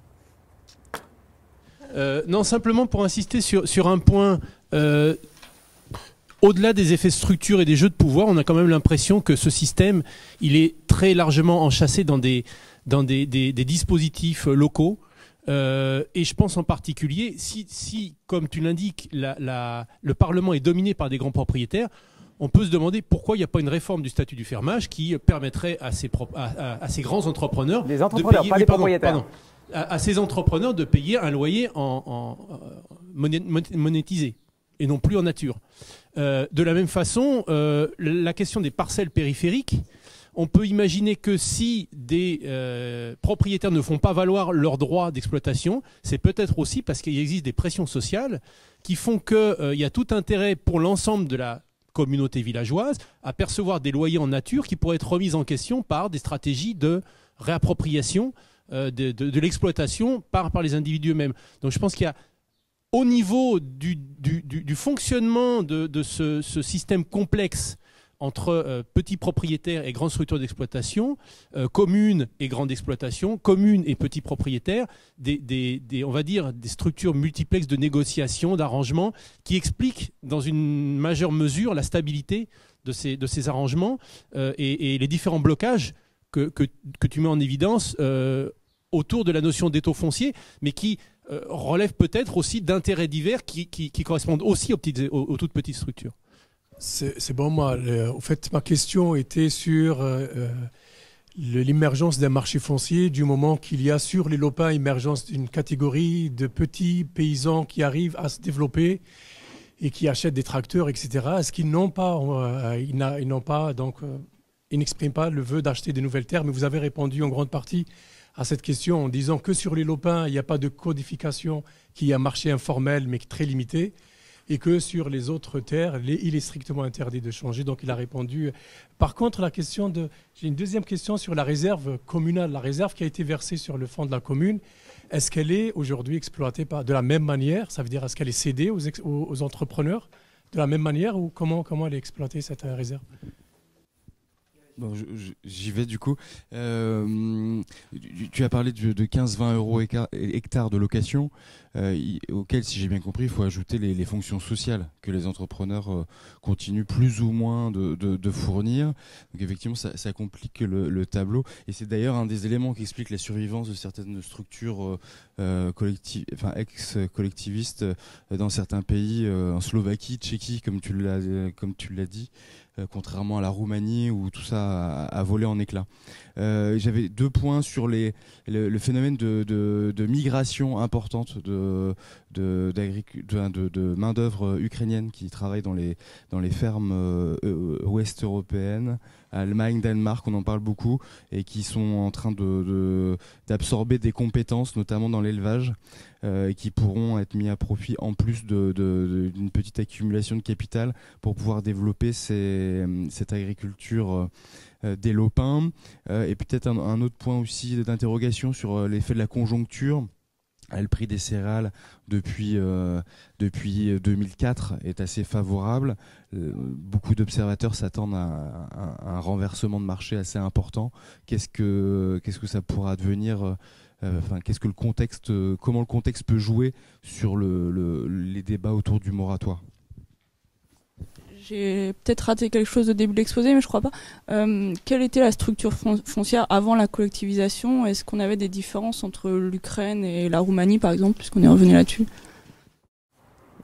Non, simplement pour insister sur un point. Au-delà des effets de structure et des jeux de pouvoir, on a quand même l'impression que ce système, il est très largement enchâssé dans des dispositifs locaux. Et je pense en particulier, si comme tu l'indiques, le Parlement est dominé par des grands propriétaires, on peut se demander pourquoi il n'y a pas une réforme du statut du fermage qui permettrait à ces grands entrepreneurs, des entrepreneurs, pas des propriétaires, à ces entrepreneurs de payer un loyer en monétisé et non plus en nature. De la même façon, la question des parcelles périphériques, on peut imaginer que si des propriétaires ne font pas valoir leurs droits d'exploitation, c'est peut-être aussi parce qu'il existe des pressions sociales qui font qu'il y a tout intérêt pour l'ensemble de la communauté villageoise à percevoir des loyers en nature qui pourraient être remis en question par des stratégies de réappropriation de l'exploitation par les individus eux-mêmes. Donc je pense qu'il y a au niveau du fonctionnement de ce système complexe entre petits propriétaires et grandes structures d'exploitation, communes et grandes exploitations, communes et petits propriétaires, on va dire des structures multiplexes de négociation, d'arrangement, qui expliquent dans une majeure mesure la stabilité de ces arrangements et les différents blocages que tu mets en évidence autour de la notion d'étau foncier, mais qui relèvent peut-être aussi d'intérêts divers qui correspondent aussi aux toutes petites structures. C'est bon, moi. En fait, ma question était sur l'émergence d'un marché foncier du moment qu'il y a sur les lopins l'émergence d'une catégorie de petits paysans qui arrivent à se développer et qui achètent des tracteurs, etc. Est-ce qu'ils n'ont pas, ils n'expriment pas le vœu d'acheter des nouvelles terres? Mais vous avez répondu en grande partie à cette question en disant que sur les lopins, il n'y a pas de codification, qu'il y a un marché informel mais très limité. Et que sur les autres terres, il est strictement interdit de changer. Donc il a répondu. Par contre, j'ai une deuxième question sur la réserve communale, la réserve qui a été versée sur le fonds de la commune. Est-ce qu'elle est aujourd'hui exploitée de la même manière? Ça veut dire, est-ce qu'elle est cédée aux entrepreneurs de la même manière ou comment elle est exploitée, cette réserve? Bon, j'y vais du coup. Tu as parlé de 15-20 euros hectare de location, auquel, si j'ai bien compris, il faut ajouter les fonctions sociales que les entrepreneurs continuent plus ou moins de fournir. Donc effectivement, ça complique le tableau. Et c'est d'ailleurs un des éléments qui explique la survivance de certaines structures ex-collectivistes dans certains pays, en Slovaquie, Tchéquie, comme tu l'as dit. Contrairement à la Roumanie où tout ça a volé en éclats. J'avais 2 points sur le phénomène de migration importante de main-d'œuvre ukrainienne qui travaille dans les fermes ouest européennes, Allemagne, Danemark, on en parle beaucoup, et qui sont en train d'absorber des compétences, notamment dans l'élevage, qui pourront être mis à profit en plus d'une petite accumulation de capital pour pouvoir développer cette agriculture des lopins. Et peut-être un autre point aussi d'interrogation sur l'effet de la conjoncture. Le prix des céréales depuis 2004 est assez favorable. Beaucoup d'observateurs s'attendent à un renversement de marché assez important. Qu'est-ce que ça pourra devenir? Qu'est-ce que comment le contexte peut jouer sur les débats autour du moratoire? J'ai peut-être raté quelque chose au début de l'exposé, mais je crois pas. Quelle était la structure foncière avant la collectivisation? Est-ce qu'on avait des différences entre l'Ukraine et la Roumanie, par exemple, puisqu'on est revenu là-dessus?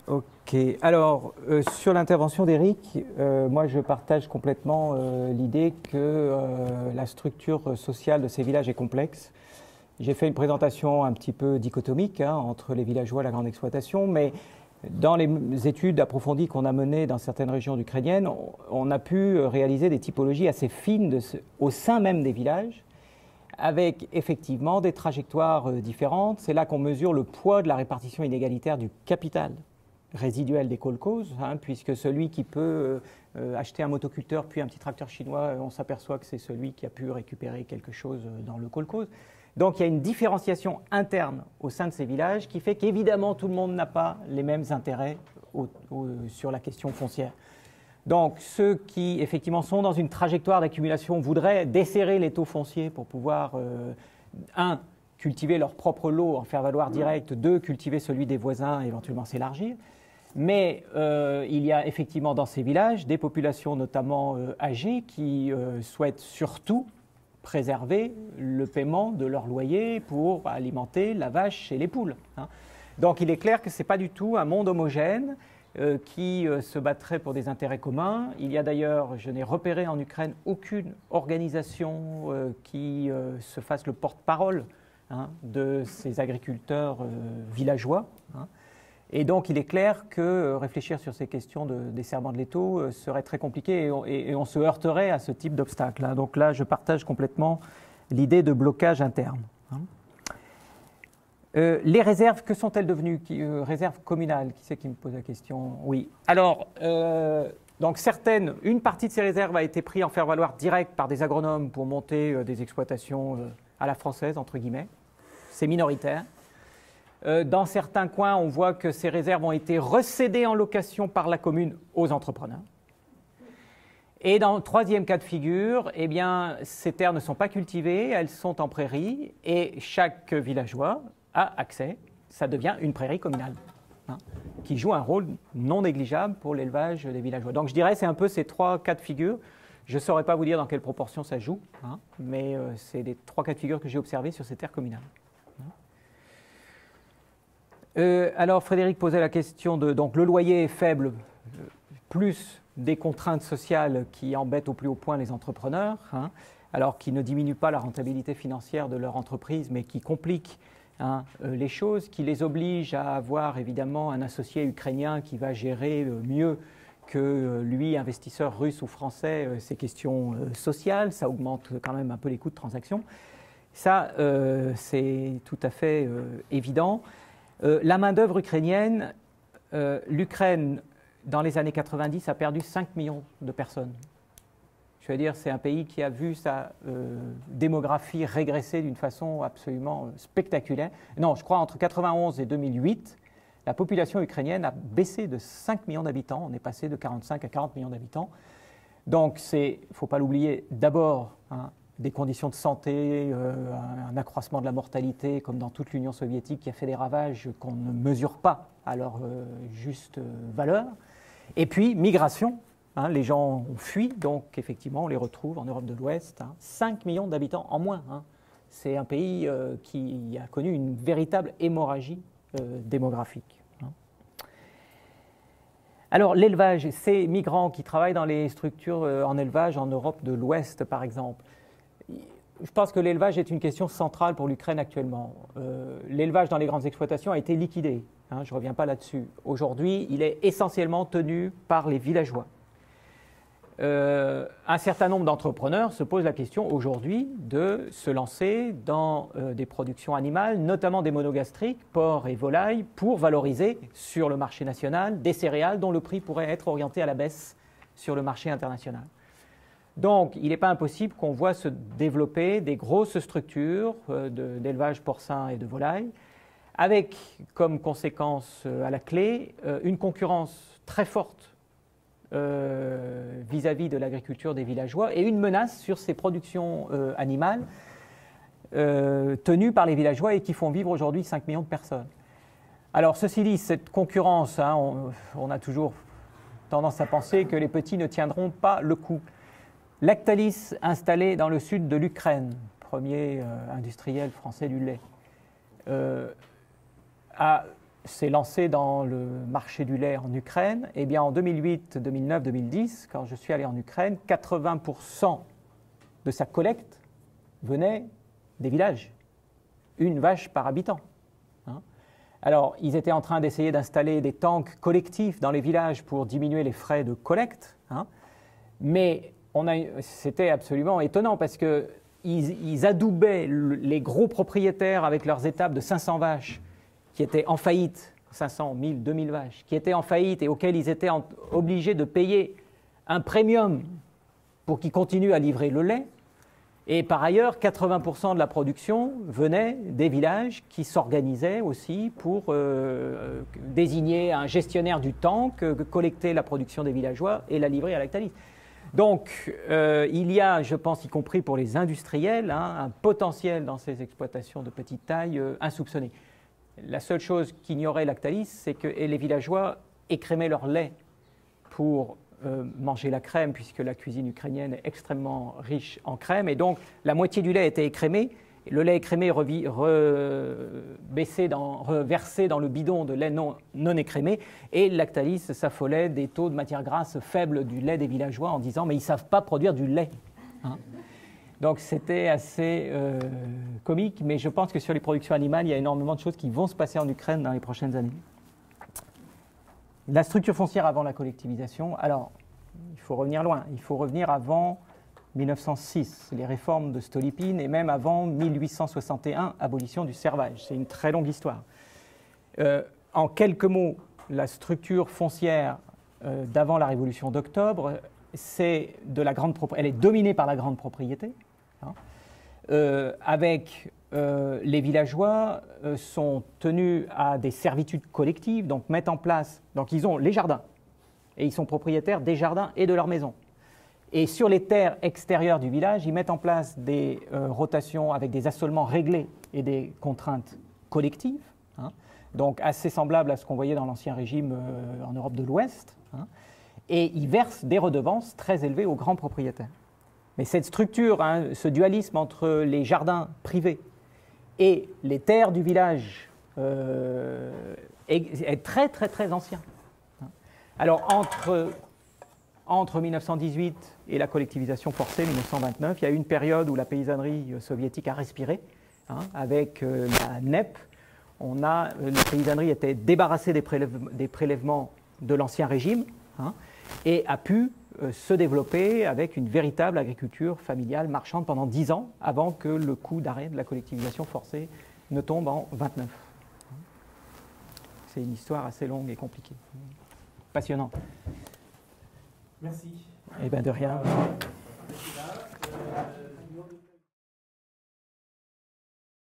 Ok, alors sur l'intervention d'Éric, moi je partage complètement l'idée que la structure sociale de ces villages est complexe. J'ai fait une présentation un petit peu dichotomique entre les villageois et la grande exploitation, mais dans les études approfondies qu'on a menées dans certaines régions ukrainiennes, on a pu réaliser des typologies assez fines au sein même des villages, avec effectivement des trajectoires différentes. C'est là qu'on mesure le poids de la répartition inégalitaire du capital résiduel des kolkhozes, puisque celui qui peut acheter un motoculteur puis un petit tracteur chinois, on s'aperçoit que c'est celui qui a pu récupérer quelque chose dans le kolkhoze. Donc il y a une différenciation interne au sein de ces villages qui fait qu'évidemment tout le monde n'a pas les mêmes intérêts sur la question foncière. Donc ceux qui effectivement sont dans une trajectoire d'accumulation voudraient desserrer les taux fonciers pour pouvoir, un, cultiver leur propre lot, en faire valoir direct, deux, cultiver celui des voisins et éventuellement s'élargir. Mais il y a effectivement dans ces villages des populations notamment âgées qui souhaitent surtout préserver le paiement de leur loyer pour alimenter la vache et les poules. Donc il est clair que ce n'est pas du tout un monde homogène qui se battrait pour des intérêts communs. Il y a d'ailleurs, je n'ai repéré en Ukraine aucune organisation qui se fasse le porte-parole de ces agriculteurs villageois. Et donc il est clair que réfléchir sur ces questions de desserrement de l'étau serait très compliqué et on se heurterait à ce type d'obstacle. Donc là, je partage complètement l'idée de blocage interne. Les réserves, que sont-elles devenues? Réserves communales, qui c'est qui me pose la question? Oui. Alors, donc une partie de ces réserves a été prise en faire-valoir direct par des agronomes pour monter des exploitations à la française, entre guillemets. C'est minoritaire. Dans certains coins, on voit que ces réserves ont été recédées en location par la commune aux entrepreneurs. Et dans le troisième cas de figure, eh bien, ces terres ne sont pas cultivées, elles sont en prairie, et chaque villageois a accès, ça devient une prairie communale, qui joue un rôle non négligeable pour l'élevage des villageois. Donc je dirais c'est un peu ces trois cas de figure. Je ne saurais pas vous dire dans quelle proportion ça joue, mais c'est les trois cas de figure que j'ai observés sur ces terres communales. Alors Frédéric posait la question de donc le loyer est faible, plus des contraintes sociales qui embêtent au plus haut point les entrepreneurs, alors qui ne diminuent pas la rentabilité financière de leur entreprise, mais qui compliquent les choses, qui les obligent à avoir évidemment un associé ukrainien qui va gérer mieux que lui, investisseur russe ou français, ces questions sociales. Ça augmente quand même un peu les coûts de transaction. Ça, c'est tout à fait évident. La main-d'œuvre ukrainienne, l'Ukraine, dans les années 90, a perdu 5 millions de personnes. Je veux dire, c'est un pays qui a vu sa démographie régresser d'une façon absolument spectaculaire. Non, je crois entre 91 et 2008, la population ukrainienne a baissé de 5 millions d'habitants. On est passé de 45 à 40 millions d'habitants. Donc, il ne faut pas l'oublier, d'abord, des conditions de santé, un accroissement de la mortalité, comme dans toute l'Union soviétique, qui a fait des ravages qu'on ne mesure pas à leur juste valeur. Et puis, migration. Les gens ont fui, donc effectivement, on les retrouve en Europe de l'Ouest. 5 millions d'habitants en moins. C'est un pays qui a connu une véritable hémorragie démographique. Alors, l'élevage, ces migrants qui travaillent dans les structures en élevage en Europe de l'Ouest, par exemple, je pense que l'élevage est une question centrale pour l'Ukraine actuellement. L'élevage dans les grandes exploitations a été liquidé. Je ne reviens pas là-dessus. Aujourd'hui, il est essentiellement tenu par les villageois. Un certain nombre d'entrepreneurs se posent la question aujourd'hui de se lancer dans des productions animales, notamment des monogastriques, porcs et volailles, pour valoriser sur le marché national des céréales dont le prix pourrait être orienté à la baisse sur le marché international. Donc, il n'est pas impossible qu'on voit se développer des grosses structures d'élevage porcin et de volailles, avec comme conséquence à la clé une concurrence très forte vis-à-vis de l'agriculture des villageois et une menace sur ces productions animales tenues par les villageois et qui font vivre aujourd'hui 5 millions de personnes. Alors, ceci dit, cette concurrence, on a toujours tendance à penser que les petits ne tiendront pas le coup. Lactalis, installé dans le sud de l'Ukraine, premier industriel français du lait, a s'est lancé dans le marché du lait en Ukraine. Eh bien, en 2008, 2009, 2010, quand je suis allé en Ukraine, 80% de sa collecte venait des villages. Une vache par habitant. Hein. Alors, ils étaient en train d'essayer d'installer des tanks collectifs dans les villages pour diminuer les frais de collecte. Hein. Mais c'était absolument étonnant parce qu'ils adoubaient les gros propriétaires avec leurs étables de 500 vaches qui étaient en faillite, 500, 1000, 2000 vaches, qui étaient en faillite et auxquelles ils étaient obligés de payer un premium pour qu'ils continuent à livrer le lait. Et par ailleurs, 80% de la production venait des villages qui s'organisaient aussi pour désigner un gestionnaire du tank, collecter la production des villageois et la livrer à Lactalis. Donc, il y a, je pense, y compris pour les industriels, hein, un potentiel dans ces exploitations de petite taille insoupçonné. La seule chose qu'ignorait Lactalis, c'est que les villageois écrémaient leur lait pour manger la crème, puisque la cuisine ukrainienne est extrêmement riche en crème. Et donc, la moitié du lait était écrémé. Et le lait écrémé reversé dans le bidon de lait non écrémé. Et Lactalis s'affolait des taux de matière grasse faibles du lait des villageois en disant « mais ils ne savent pas produire du lait hein ». Donc c'était assez comique, mais je pense que sur les productions animales, il y a énormément de choses qui vont se passer en Ukraine dans les prochaines années. La structure foncière avant la collectivisation, alors il faut revenir loin, il faut revenir avant 1906, les réformes de Stolypine, et même avant 1861, abolition du servage. C'est une très longue histoire. En quelques mots, la structure foncière d'avant la Révolution d'octobre, elle est dominée par la grande propriété, hein, avec les villageois sont tenus à des servitudes collectives, donc mettent en place, donc ils ont les jardins, et ils sont propriétaires des jardins et de leurs maisons. Et sur les terres extérieures du village, ils mettent en place des rotations avec des assolements réglés et des contraintes collectives, hein, donc assez semblables à ce qu'on voyait dans l'Ancien Régime en Europe de l'Ouest, hein, et ils versent des redevances très élevées aux grands propriétaires. Mais cette structure, hein, ce dualisme entre les jardins privés et les terres du village est très très très ancien. Alors entre 1918 et la collectivisation forcée, 1929, il y a eu une période où la paysannerie soviétique a respiré, hein, avec la NEP. La paysannerie était débarrassée des prélèvements de l'Ancien Régime, hein, et a pu se développer avec une véritable agriculture familiale marchande pendant 10 ans, avant que le coup d'arrêt de la collectivisation forcée ne tombe en 29. C'est une histoire assez longue et compliquée. Passionnant. Merci. Eh bien, de rien.